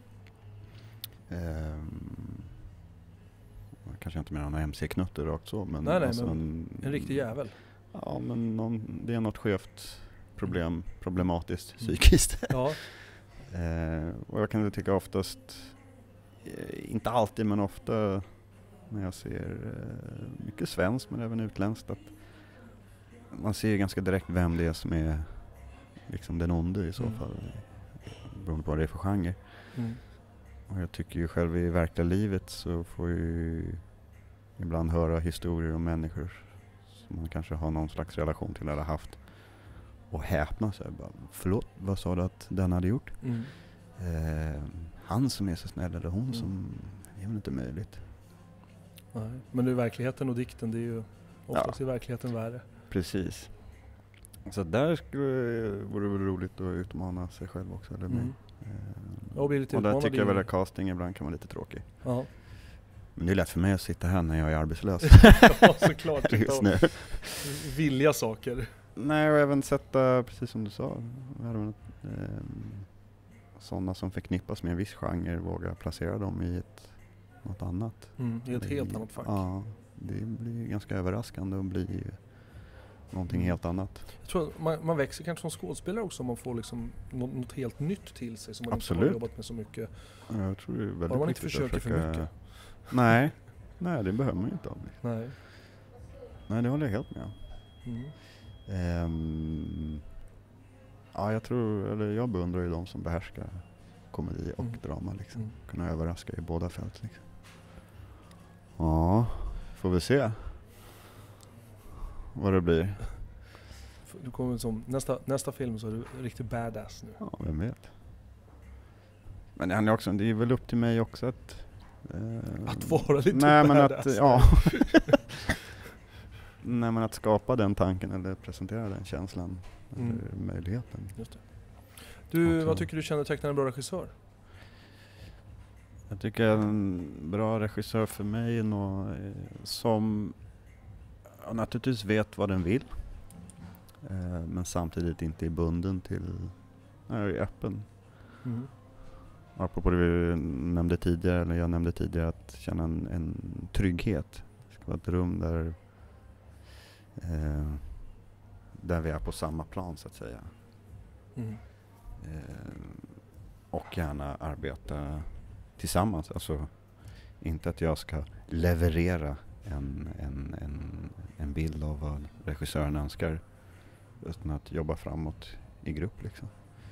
Speaker 2: Ehm, kanske inte med någon M C-knutte rakt så, men,
Speaker 1: Nej, nej,
Speaker 2: alltså
Speaker 1: men
Speaker 2: en,
Speaker 1: En riktig jävel.
Speaker 2: Ja, men någon, det är något skevt problem, problematiskt,
Speaker 1: Mm.
Speaker 2: psykiskt.
Speaker 1: Ja.
Speaker 2: Eh, och jag kan tycka oftast eh, inte alltid men ofta när jag ser eh, mycket svenskt men även utländskt, att man ser ganska direkt vem det är som är liksom den onde i så
Speaker 1: Mm.
Speaker 2: fall, beroende på vad det är för genre.
Speaker 1: Mm.
Speaker 2: Och jag tycker ju själv i verkliga livet så får ju ibland höra historier om människor som man kanske har någon slags relation till eller haft, och häpna så här, bara, förlåt, vad sa du att den hade gjort?
Speaker 1: Mm.
Speaker 2: Eh, han som är så snäll eller hon
Speaker 1: Mm.
Speaker 2: som, det är väl inte möjligt.
Speaker 1: Nej. Men det är verkligheten och dikten, det är ju oftast
Speaker 2: Ja.
Speaker 1: i verkligheten värre.
Speaker 2: Precis. Så där skulle, vore det väl roligt att utmana sig själv också, eller mig.
Speaker 1: Mm.
Speaker 2: Eh,
Speaker 1: Ja, och bli lite
Speaker 2: och där
Speaker 1: utmanad
Speaker 2: tycker jag
Speaker 1: i-
Speaker 2: väl att casting ibland kan vara lite tråkig.
Speaker 1: Ja,
Speaker 2: Men det är lätt för mig att sitta här när jag är arbetslös.
Speaker 1: ja såklart.
Speaker 2: just nu.
Speaker 1: Vilja saker.
Speaker 2: Nej, och även sätta, precis som du sa, eh, sådana som förknippas med en viss genre, våga placera dem i ett, något annat.
Speaker 1: Mm. I ett helt annat fack.
Speaker 2: Ja, det blir ganska överraskande att bli någonting
Speaker 1: Mm.
Speaker 2: helt annat.
Speaker 1: Jag tror att man, man växer kanske som skådespelare också om man får liksom något, något helt nytt till sig som man inte
Speaker 2: Absolut.
Speaker 1: har jobbat med så mycket.
Speaker 2: Ja, jag tror det är väldigt
Speaker 1: Bara man inte
Speaker 2: viktigt att
Speaker 1: försöker för
Speaker 2: försöka-
Speaker 1: mycket.
Speaker 2: Nej, nej, det behöver man ju inte.
Speaker 1: Nej.
Speaker 2: Nej, det håller jag helt med om.
Speaker 1: Mm.
Speaker 2: Ehm, ja, jag tror, eller jag beundrar ju de som behärskar komedi och
Speaker 1: Mm.
Speaker 2: drama liksom.
Speaker 1: Mm.
Speaker 2: Kunna överraska i båda fält liksom. Ja, får vi se vad det blir.
Speaker 1: Du kommer som, nästa, nästa film så är du riktigt badass nu.
Speaker 2: Ja, vem vet. Men det är också, det är väl upp till mig också att eh,
Speaker 1: Att vara lite
Speaker 2: nej, men
Speaker 1: badass.
Speaker 2: att, ja. Nej, men att skapa den tanken eller presentera den känslan
Speaker 1: Mm.
Speaker 2: eller möjligheten.
Speaker 1: Just det. Du,
Speaker 2: Också.
Speaker 1: vad tycker du kännetecknar en bra regissör?
Speaker 2: Jag tycker en bra regissör för mig är nog, eh, som ja, naturligtvis vet vad den vill, eh, men samtidigt inte är bunden till, är öppen.
Speaker 1: Mm.
Speaker 2: Apropå det vi nämnde tidigare, eller jag nämnde tidigare, att känna en, en trygghet. Det ska vara ett rum där eh, där vi är på samma plan så att säga.
Speaker 1: Mm.
Speaker 2: Eh, och gärna arbeta tillsammans. Alltså inte att jag ska leverera en, en, en, en bild av vad regissören önskar, utan att jobba framåt i grupp liksom.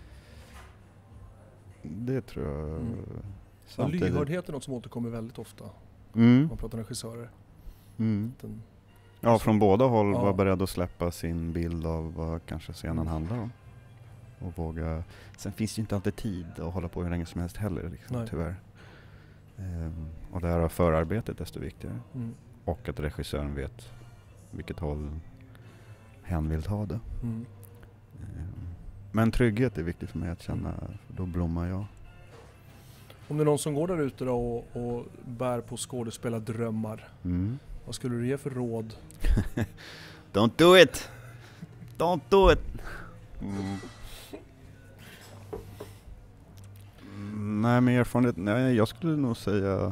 Speaker 2: Det tror jag.
Speaker 1: Mm.
Speaker 2: Samtidigt.
Speaker 1: Lyhördhet är något som återkommer väldigt ofta
Speaker 2: Mm.
Speaker 1: när man pratar regissörer.
Speaker 2: Mm.
Speaker 1: Den,
Speaker 2: Ja, från båda håll
Speaker 1: Ja.
Speaker 2: var beredd att släppa sin bild av vad kanske scenen
Speaker 1: Mm.
Speaker 2: handlar om. Och våga. Sen finns det ju inte alltid tid att hålla på hur länge som helst heller, liksom,
Speaker 1: Nej.
Speaker 2: tyvärr. Ehm, och där har förarbetet desto viktigare.
Speaker 1: mm.
Speaker 2: Och att regissören vet vilket håll hen vill ta det.
Speaker 1: Mm.
Speaker 2: Ehm, men trygghet är viktigt för mig att känna, för då blommar jag.
Speaker 1: Om det är någon som går där ute då och, och bär på skådespelardrömmar,
Speaker 2: Mm.
Speaker 1: vad skulle du ge för råd?
Speaker 2: Don't do it! Don't do it! Mm. Mm, nej, med erfarenhet, nej, jag skulle nog säga,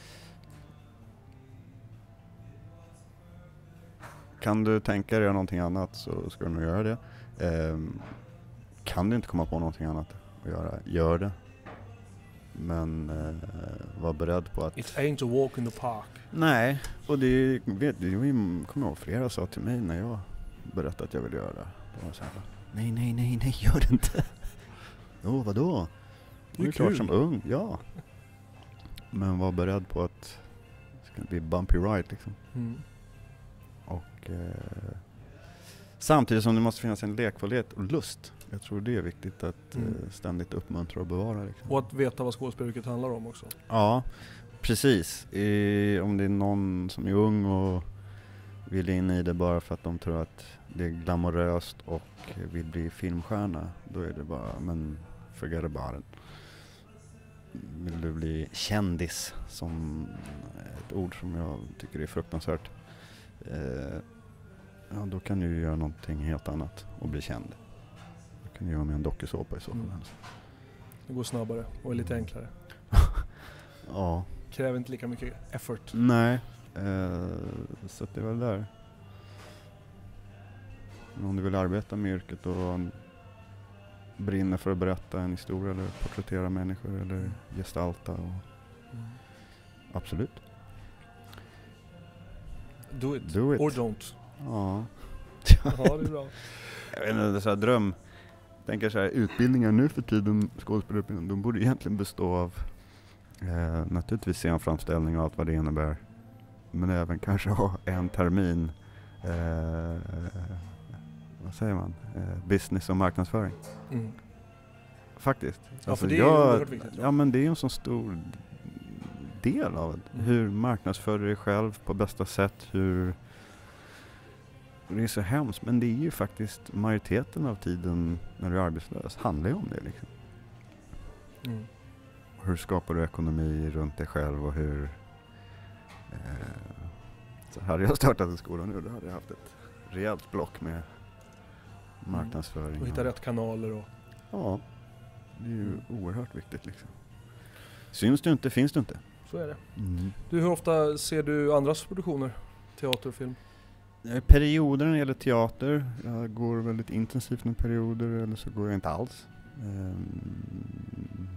Speaker 2: kan du tänka dig någonting annat så ska du nog göra det. Ehm, kan du inte komma på någonting annat att göra, gör det. Men eh, var beredd på att...
Speaker 1: It ain't a walk in the park.
Speaker 2: Nej, och det vet du, jag kommer ihåg flera sa till mig när jag berättade att jag ville göra det. Det var så här, nej, nej, nej, nej, gör det inte. Jo, vadå?
Speaker 1: Det är
Speaker 2: Det är klart
Speaker 1: kul.
Speaker 2: som ung, ja. Men var beredd på att det ska bli bumpy ride liksom.
Speaker 1: Mm.
Speaker 2: Och eh, samtidigt som det måste finnas en lekfullhet och lust. Jag tror det är viktigt att
Speaker 1: Mm.
Speaker 2: eh, ständigt uppmuntra och bevara liksom.
Speaker 1: Och att veta vad skådespelaryrket handlar om också.
Speaker 2: Ja, precis. I, om det är någon som är ung och vill in i det bara för att de tror att det är glamoröst och vill bli filmstjärna, då är det bara, men forget about it. Vill du bli kändis, som ett ord som jag tycker är fruktansvärt, eh, ja, då kan du göra någonting helt annat och bli känd. Då kan du göra med en dokusåpa i så fall.
Speaker 1: Mm. Det går snabbare och är lite enklare.
Speaker 2: Ja.
Speaker 1: Kräver inte lika mycket effort.
Speaker 2: Nej, eh, så att det är väl där. Men om du vill arbeta med yrket och brinner för att berätta en historia eller porträttera människor eller gestalta och Mm. Absolut.
Speaker 1: Do it.
Speaker 2: Do it.
Speaker 1: Or don't.
Speaker 2: Ja.
Speaker 1: Ja, det är bra.
Speaker 2: Jag vet inte, det är så här dröm. Jag tänker så här, utbildningar nu för tiden, skådespelarutbildning, de borde egentligen bestå av eh, naturligtvis scenframställning och allt vad det innebär. Men även kanske ha en termin, eh, vad säger man, eh, business och marknadsföring.
Speaker 1: Mm.
Speaker 2: Faktiskt.
Speaker 1: Ja,
Speaker 2: alltså
Speaker 1: för det är
Speaker 2: jag,
Speaker 1: ju oerhört viktigt.
Speaker 2: Ja, men det är en så stor del av det.
Speaker 1: Mm.
Speaker 2: Hur marknadsför du dig själv på bästa sätt, hur... Det är så hemskt, men det är ju faktiskt majoriteten av tiden när du är arbetslös handlar ju om det liksom.
Speaker 1: Mm.
Speaker 2: Hur skapar du ekonomi runt dig själv och hur... Eh, så hade jag startat en skola nu, då hade jag haft ett rejält block med marknadsföring.
Speaker 1: Mm. Och hitta rätt kanaler och...
Speaker 2: Ja, det är ju oerhört viktigt liksom. Syns du inte, finns du inte.
Speaker 1: Så är det.
Speaker 2: Mm.
Speaker 1: Du, hur ofta ser du andras produktioner? Teater och film?
Speaker 2: Perioder när det gäller teater. Jag går väldigt intensivt med perioder, eller så går jag inte alls. Um,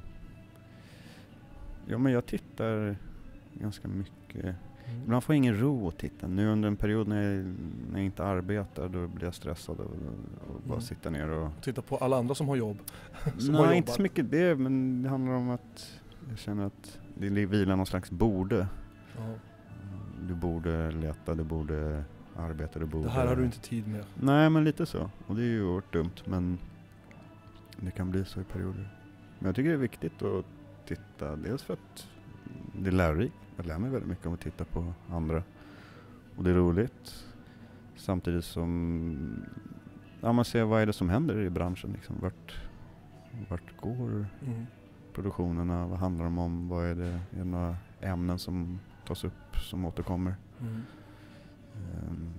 Speaker 2: ja, men jag tittar ganska mycket. Mm. Ibland får jag ingen ro att titta. Nu under en period när jag, när jag inte arbetar, då blir jag stressad och, och bara mm. sitta ner och...
Speaker 1: Titta på alla andra som har jobb. som
Speaker 2: Nej,
Speaker 1: har
Speaker 2: inte så mycket det, men det handlar om att jag känner att det vilar någon slags borde.
Speaker 1: Ja.
Speaker 2: Du borde leta, du borde... arbetare borde...
Speaker 1: Det här har du inte tid med.
Speaker 2: Nej, men lite så. Och det är ju oerhört dumt, men det kan bli så i perioder. Men jag tycker det är viktigt att titta, dels för att det är lärorikt. Jag lär mig väldigt mycket om att titta på andra. Och det är roligt. Samtidigt som ja, man ser vad är det som händer i branschen. Liksom. Vart, vart går mm. produktionerna? Vad handlar de om? Vad är det? Är det några ämnen som tas upp, som återkommer? Mm. Um,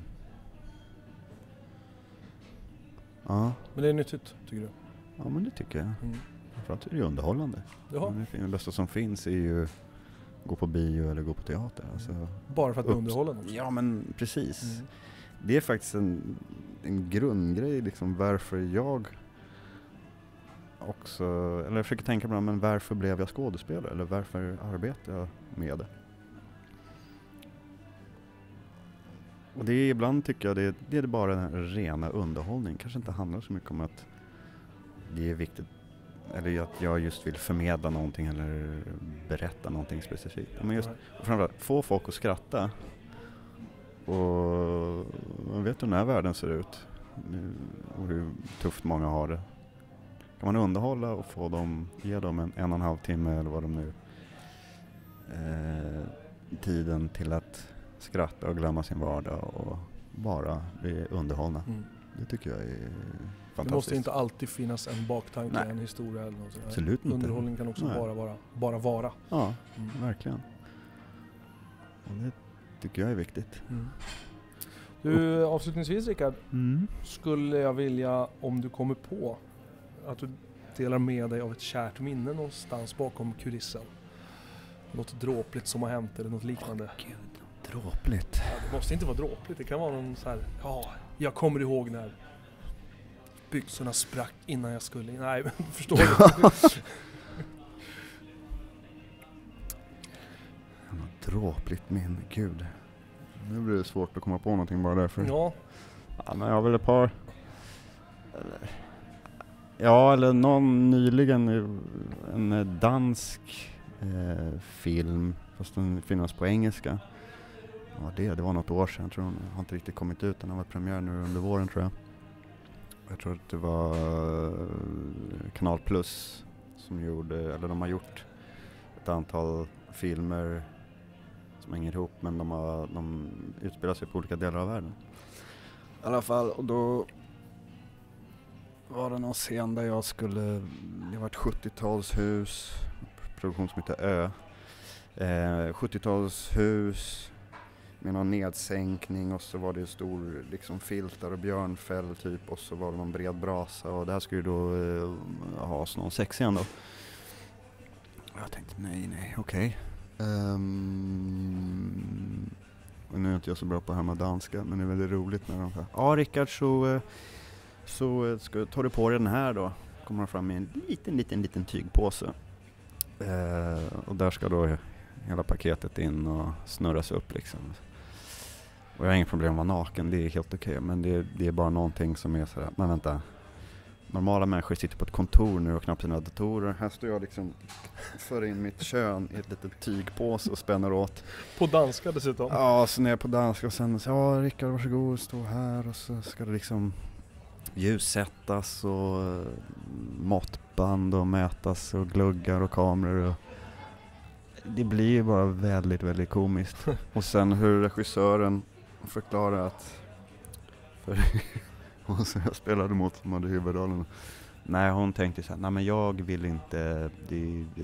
Speaker 2: ja.
Speaker 1: Men det är nyttigt, tycker du?
Speaker 2: Ja, men det tycker jag. Mm. Framförallt är det underhållande.
Speaker 1: Jaha.
Speaker 2: Det, det bästa som finns är ju gå på bio eller gå på teater. Alltså,
Speaker 1: bara för att underhålla också?
Speaker 2: Ja, men precis.
Speaker 1: Mm.
Speaker 2: Det är faktiskt en, en grundgrej, liksom, varför jag också, eller jag försöker tänka på men varför blev jag skådespelare? Eller varför arbetar jag med det? Och det är ibland tycker jag det, det är bara den rena underhållning. Kanske inte handlar så mycket om att det är viktigt eller att jag just vill förmedla någonting eller berätta någonting specifikt. Men just framförallt få folk att skratta. Och man vet hur den här världen ser ut och hur tufft många har det. Kan man underhålla och få dem, ge dem en en och en halv timme eller vad de nu eh, tiden till att skratta och glömma sin vardag och bara bli underhållna. Mm. Det tycker jag är fantastiskt.
Speaker 1: Det måste inte alltid finnas en baktanke, Nej. en historia eller något sådär.
Speaker 2: Absolut inte.
Speaker 1: Underhållning kan också bara vara, bara vara.
Speaker 2: Ja, mm. verkligen. Och det tycker jag är viktigt.
Speaker 1: Mm. Du, avslutningsvis Rickard, mm. skulle jag vilja, om du kommer på att du delar med dig av ett kärt minne någonstans bakom kulissen. Något dråpligt som har hänt eller något liknande.
Speaker 2: Åh, Gud. Dråpligt.
Speaker 1: Ja, det måste inte vara dråpligt. Det kan vara någon så här, ja, jag kommer ihåg när byxorna sprack innan jag skulle. Nej, men förstår du?
Speaker 2: Dråpligt min Gud. Nu blir det svårt att komma på någonting bara därför.
Speaker 1: Ja.
Speaker 2: Ja, men jag har väl ett par. Eller, ja, eller någon nyligen en dansk eh, film, fast den finns på engelska. Ja, det, det var något år sedan, jag tror den har inte riktigt kommit ut. Den har varit premiär nu under våren, tror jag. Jag tror att det var Kanal Plus som gjorde, eller de har gjort ett antal filmer som hänger ihop, men de, har, de utspelar sig på olika delar av världen. I alla fall, och då var det någon scen där jag skulle, det var ett sjuttiotalshus, produktion som heter Ö. Eh, sjuttiotalshus med någon nedsänkning och så var det en stor liksom filtar och björnfäll typ och så var det någon bred brasa och det här skulle ju då eh, ha någon sex igen då. Jag tänkte nej, nej, okej. Okay. Um, och nu är inte jag så bra på att härma danska, men det är väldigt roligt när de säger ja Rickard, så, så ska, tar du på dig den här då. Kommer de fram med en liten, liten, liten tygpåse. Uh, och där ska då hela paketet in och snurras upp liksom. Och jag har inget problem att vara naken, det är helt okej. Okay. Men det, det är bara någonting som är sådär, men vänta. Normala människor sitter på ett kontor nu och knappt sina datorer. Här står jag liksom, för in mitt kön i ett litet tygpåse och spänner åt.
Speaker 1: På danska dessutom.
Speaker 2: Ja, så ner jag på danska och sen så, ja Rickard varsågod, stå här och så ska det liksom ljussättas och måttband och mätas och gluggar och kameror. Och det blir ju bara väldigt, väldigt komiskt. Och sen hur regissören förklarar att för hon som jag spelade mot som hade huvudrollen. Nej, hon tänkte så här, nej men jag vill inte det, det,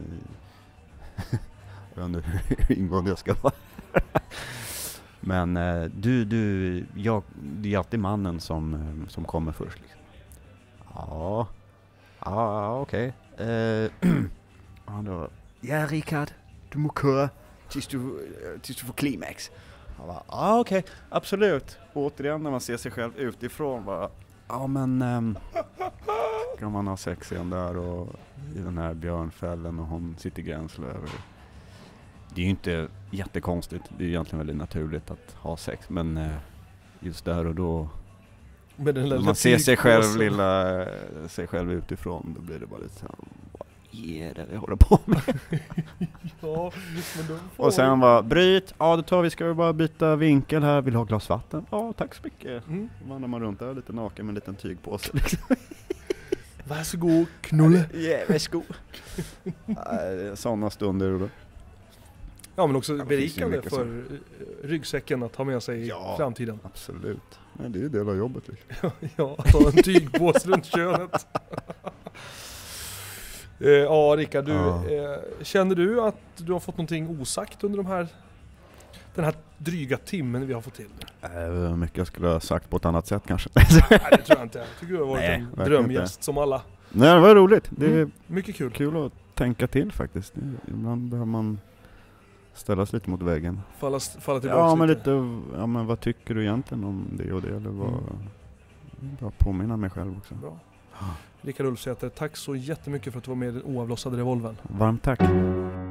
Speaker 2: jag undrar hur ingående jag ska vara. Men eh, du, du, jag, det är alltid mannen som, som kommer först. Liksom. Ja, ja okej. Okay. Eh, då, ja, Rickard, du må köra tills du, tills du får klimax. Ja, ah, okej, okay, absolut. Och återigen när man ser sig själv utifrån, bara, ja men ähm, kan man ha sex igen där och i den här björnfällen och hon sitter gränslöver. Det är ju inte jättekonstigt, det är egentligen väldigt naturligt att ha sex, men äh, just där och då
Speaker 1: med den
Speaker 2: när man ser sig själv, lilla, sig själv utifrån, då blir det bara lite så här, vad är det vi håller på med?
Speaker 1: Ja, men då får
Speaker 2: och sen var bryt, ja då tar vi, ska vi bara byta vinkel här, vill ha glas vatten? Ja, tack så mycket. Mm. Vandrar man runt där lite naken med en liten tygpåse liksom.
Speaker 1: Varsågod, knulle.
Speaker 2: Ja, yeah, varsågod. Sådana stunder då.
Speaker 1: Ja, men också
Speaker 2: ja,
Speaker 1: berikande för så. Ryggsäcken att ha med sig
Speaker 2: ja,
Speaker 1: i framtiden.
Speaker 2: Absolut. Men det är ju del av jobbet liksom.
Speaker 1: Ja, att ha en tygpåse runt könet. Eh, ja, Rickard, du,
Speaker 2: ja.
Speaker 1: eh, känner du att du har fått någonting osagt under de här, den här dryga timmen vi har fått till?
Speaker 2: Äh, mycket jag skulle ha sagt på ett annat sätt kanske.
Speaker 1: Nej, det tror jag inte. Jag tycker du har varit Nej, en drömgäst inte. Som alla.
Speaker 2: Nej, det var roligt. Det är
Speaker 1: mm, mycket kul.
Speaker 2: Kul att tänka till faktiskt. Ibland behöver man ställas lite mot väggen.
Speaker 1: Falla, falla tillbaka
Speaker 2: ja, men
Speaker 1: lite.
Speaker 2: lite. Ja, men vad tycker du egentligen om det och det? Eller vad, mm. Bara påminna mig själv också.
Speaker 1: Bra. Rickard Ulfsäter, tack så jättemycket för att du var med i den oavlossade revolven.
Speaker 2: Varmt tack.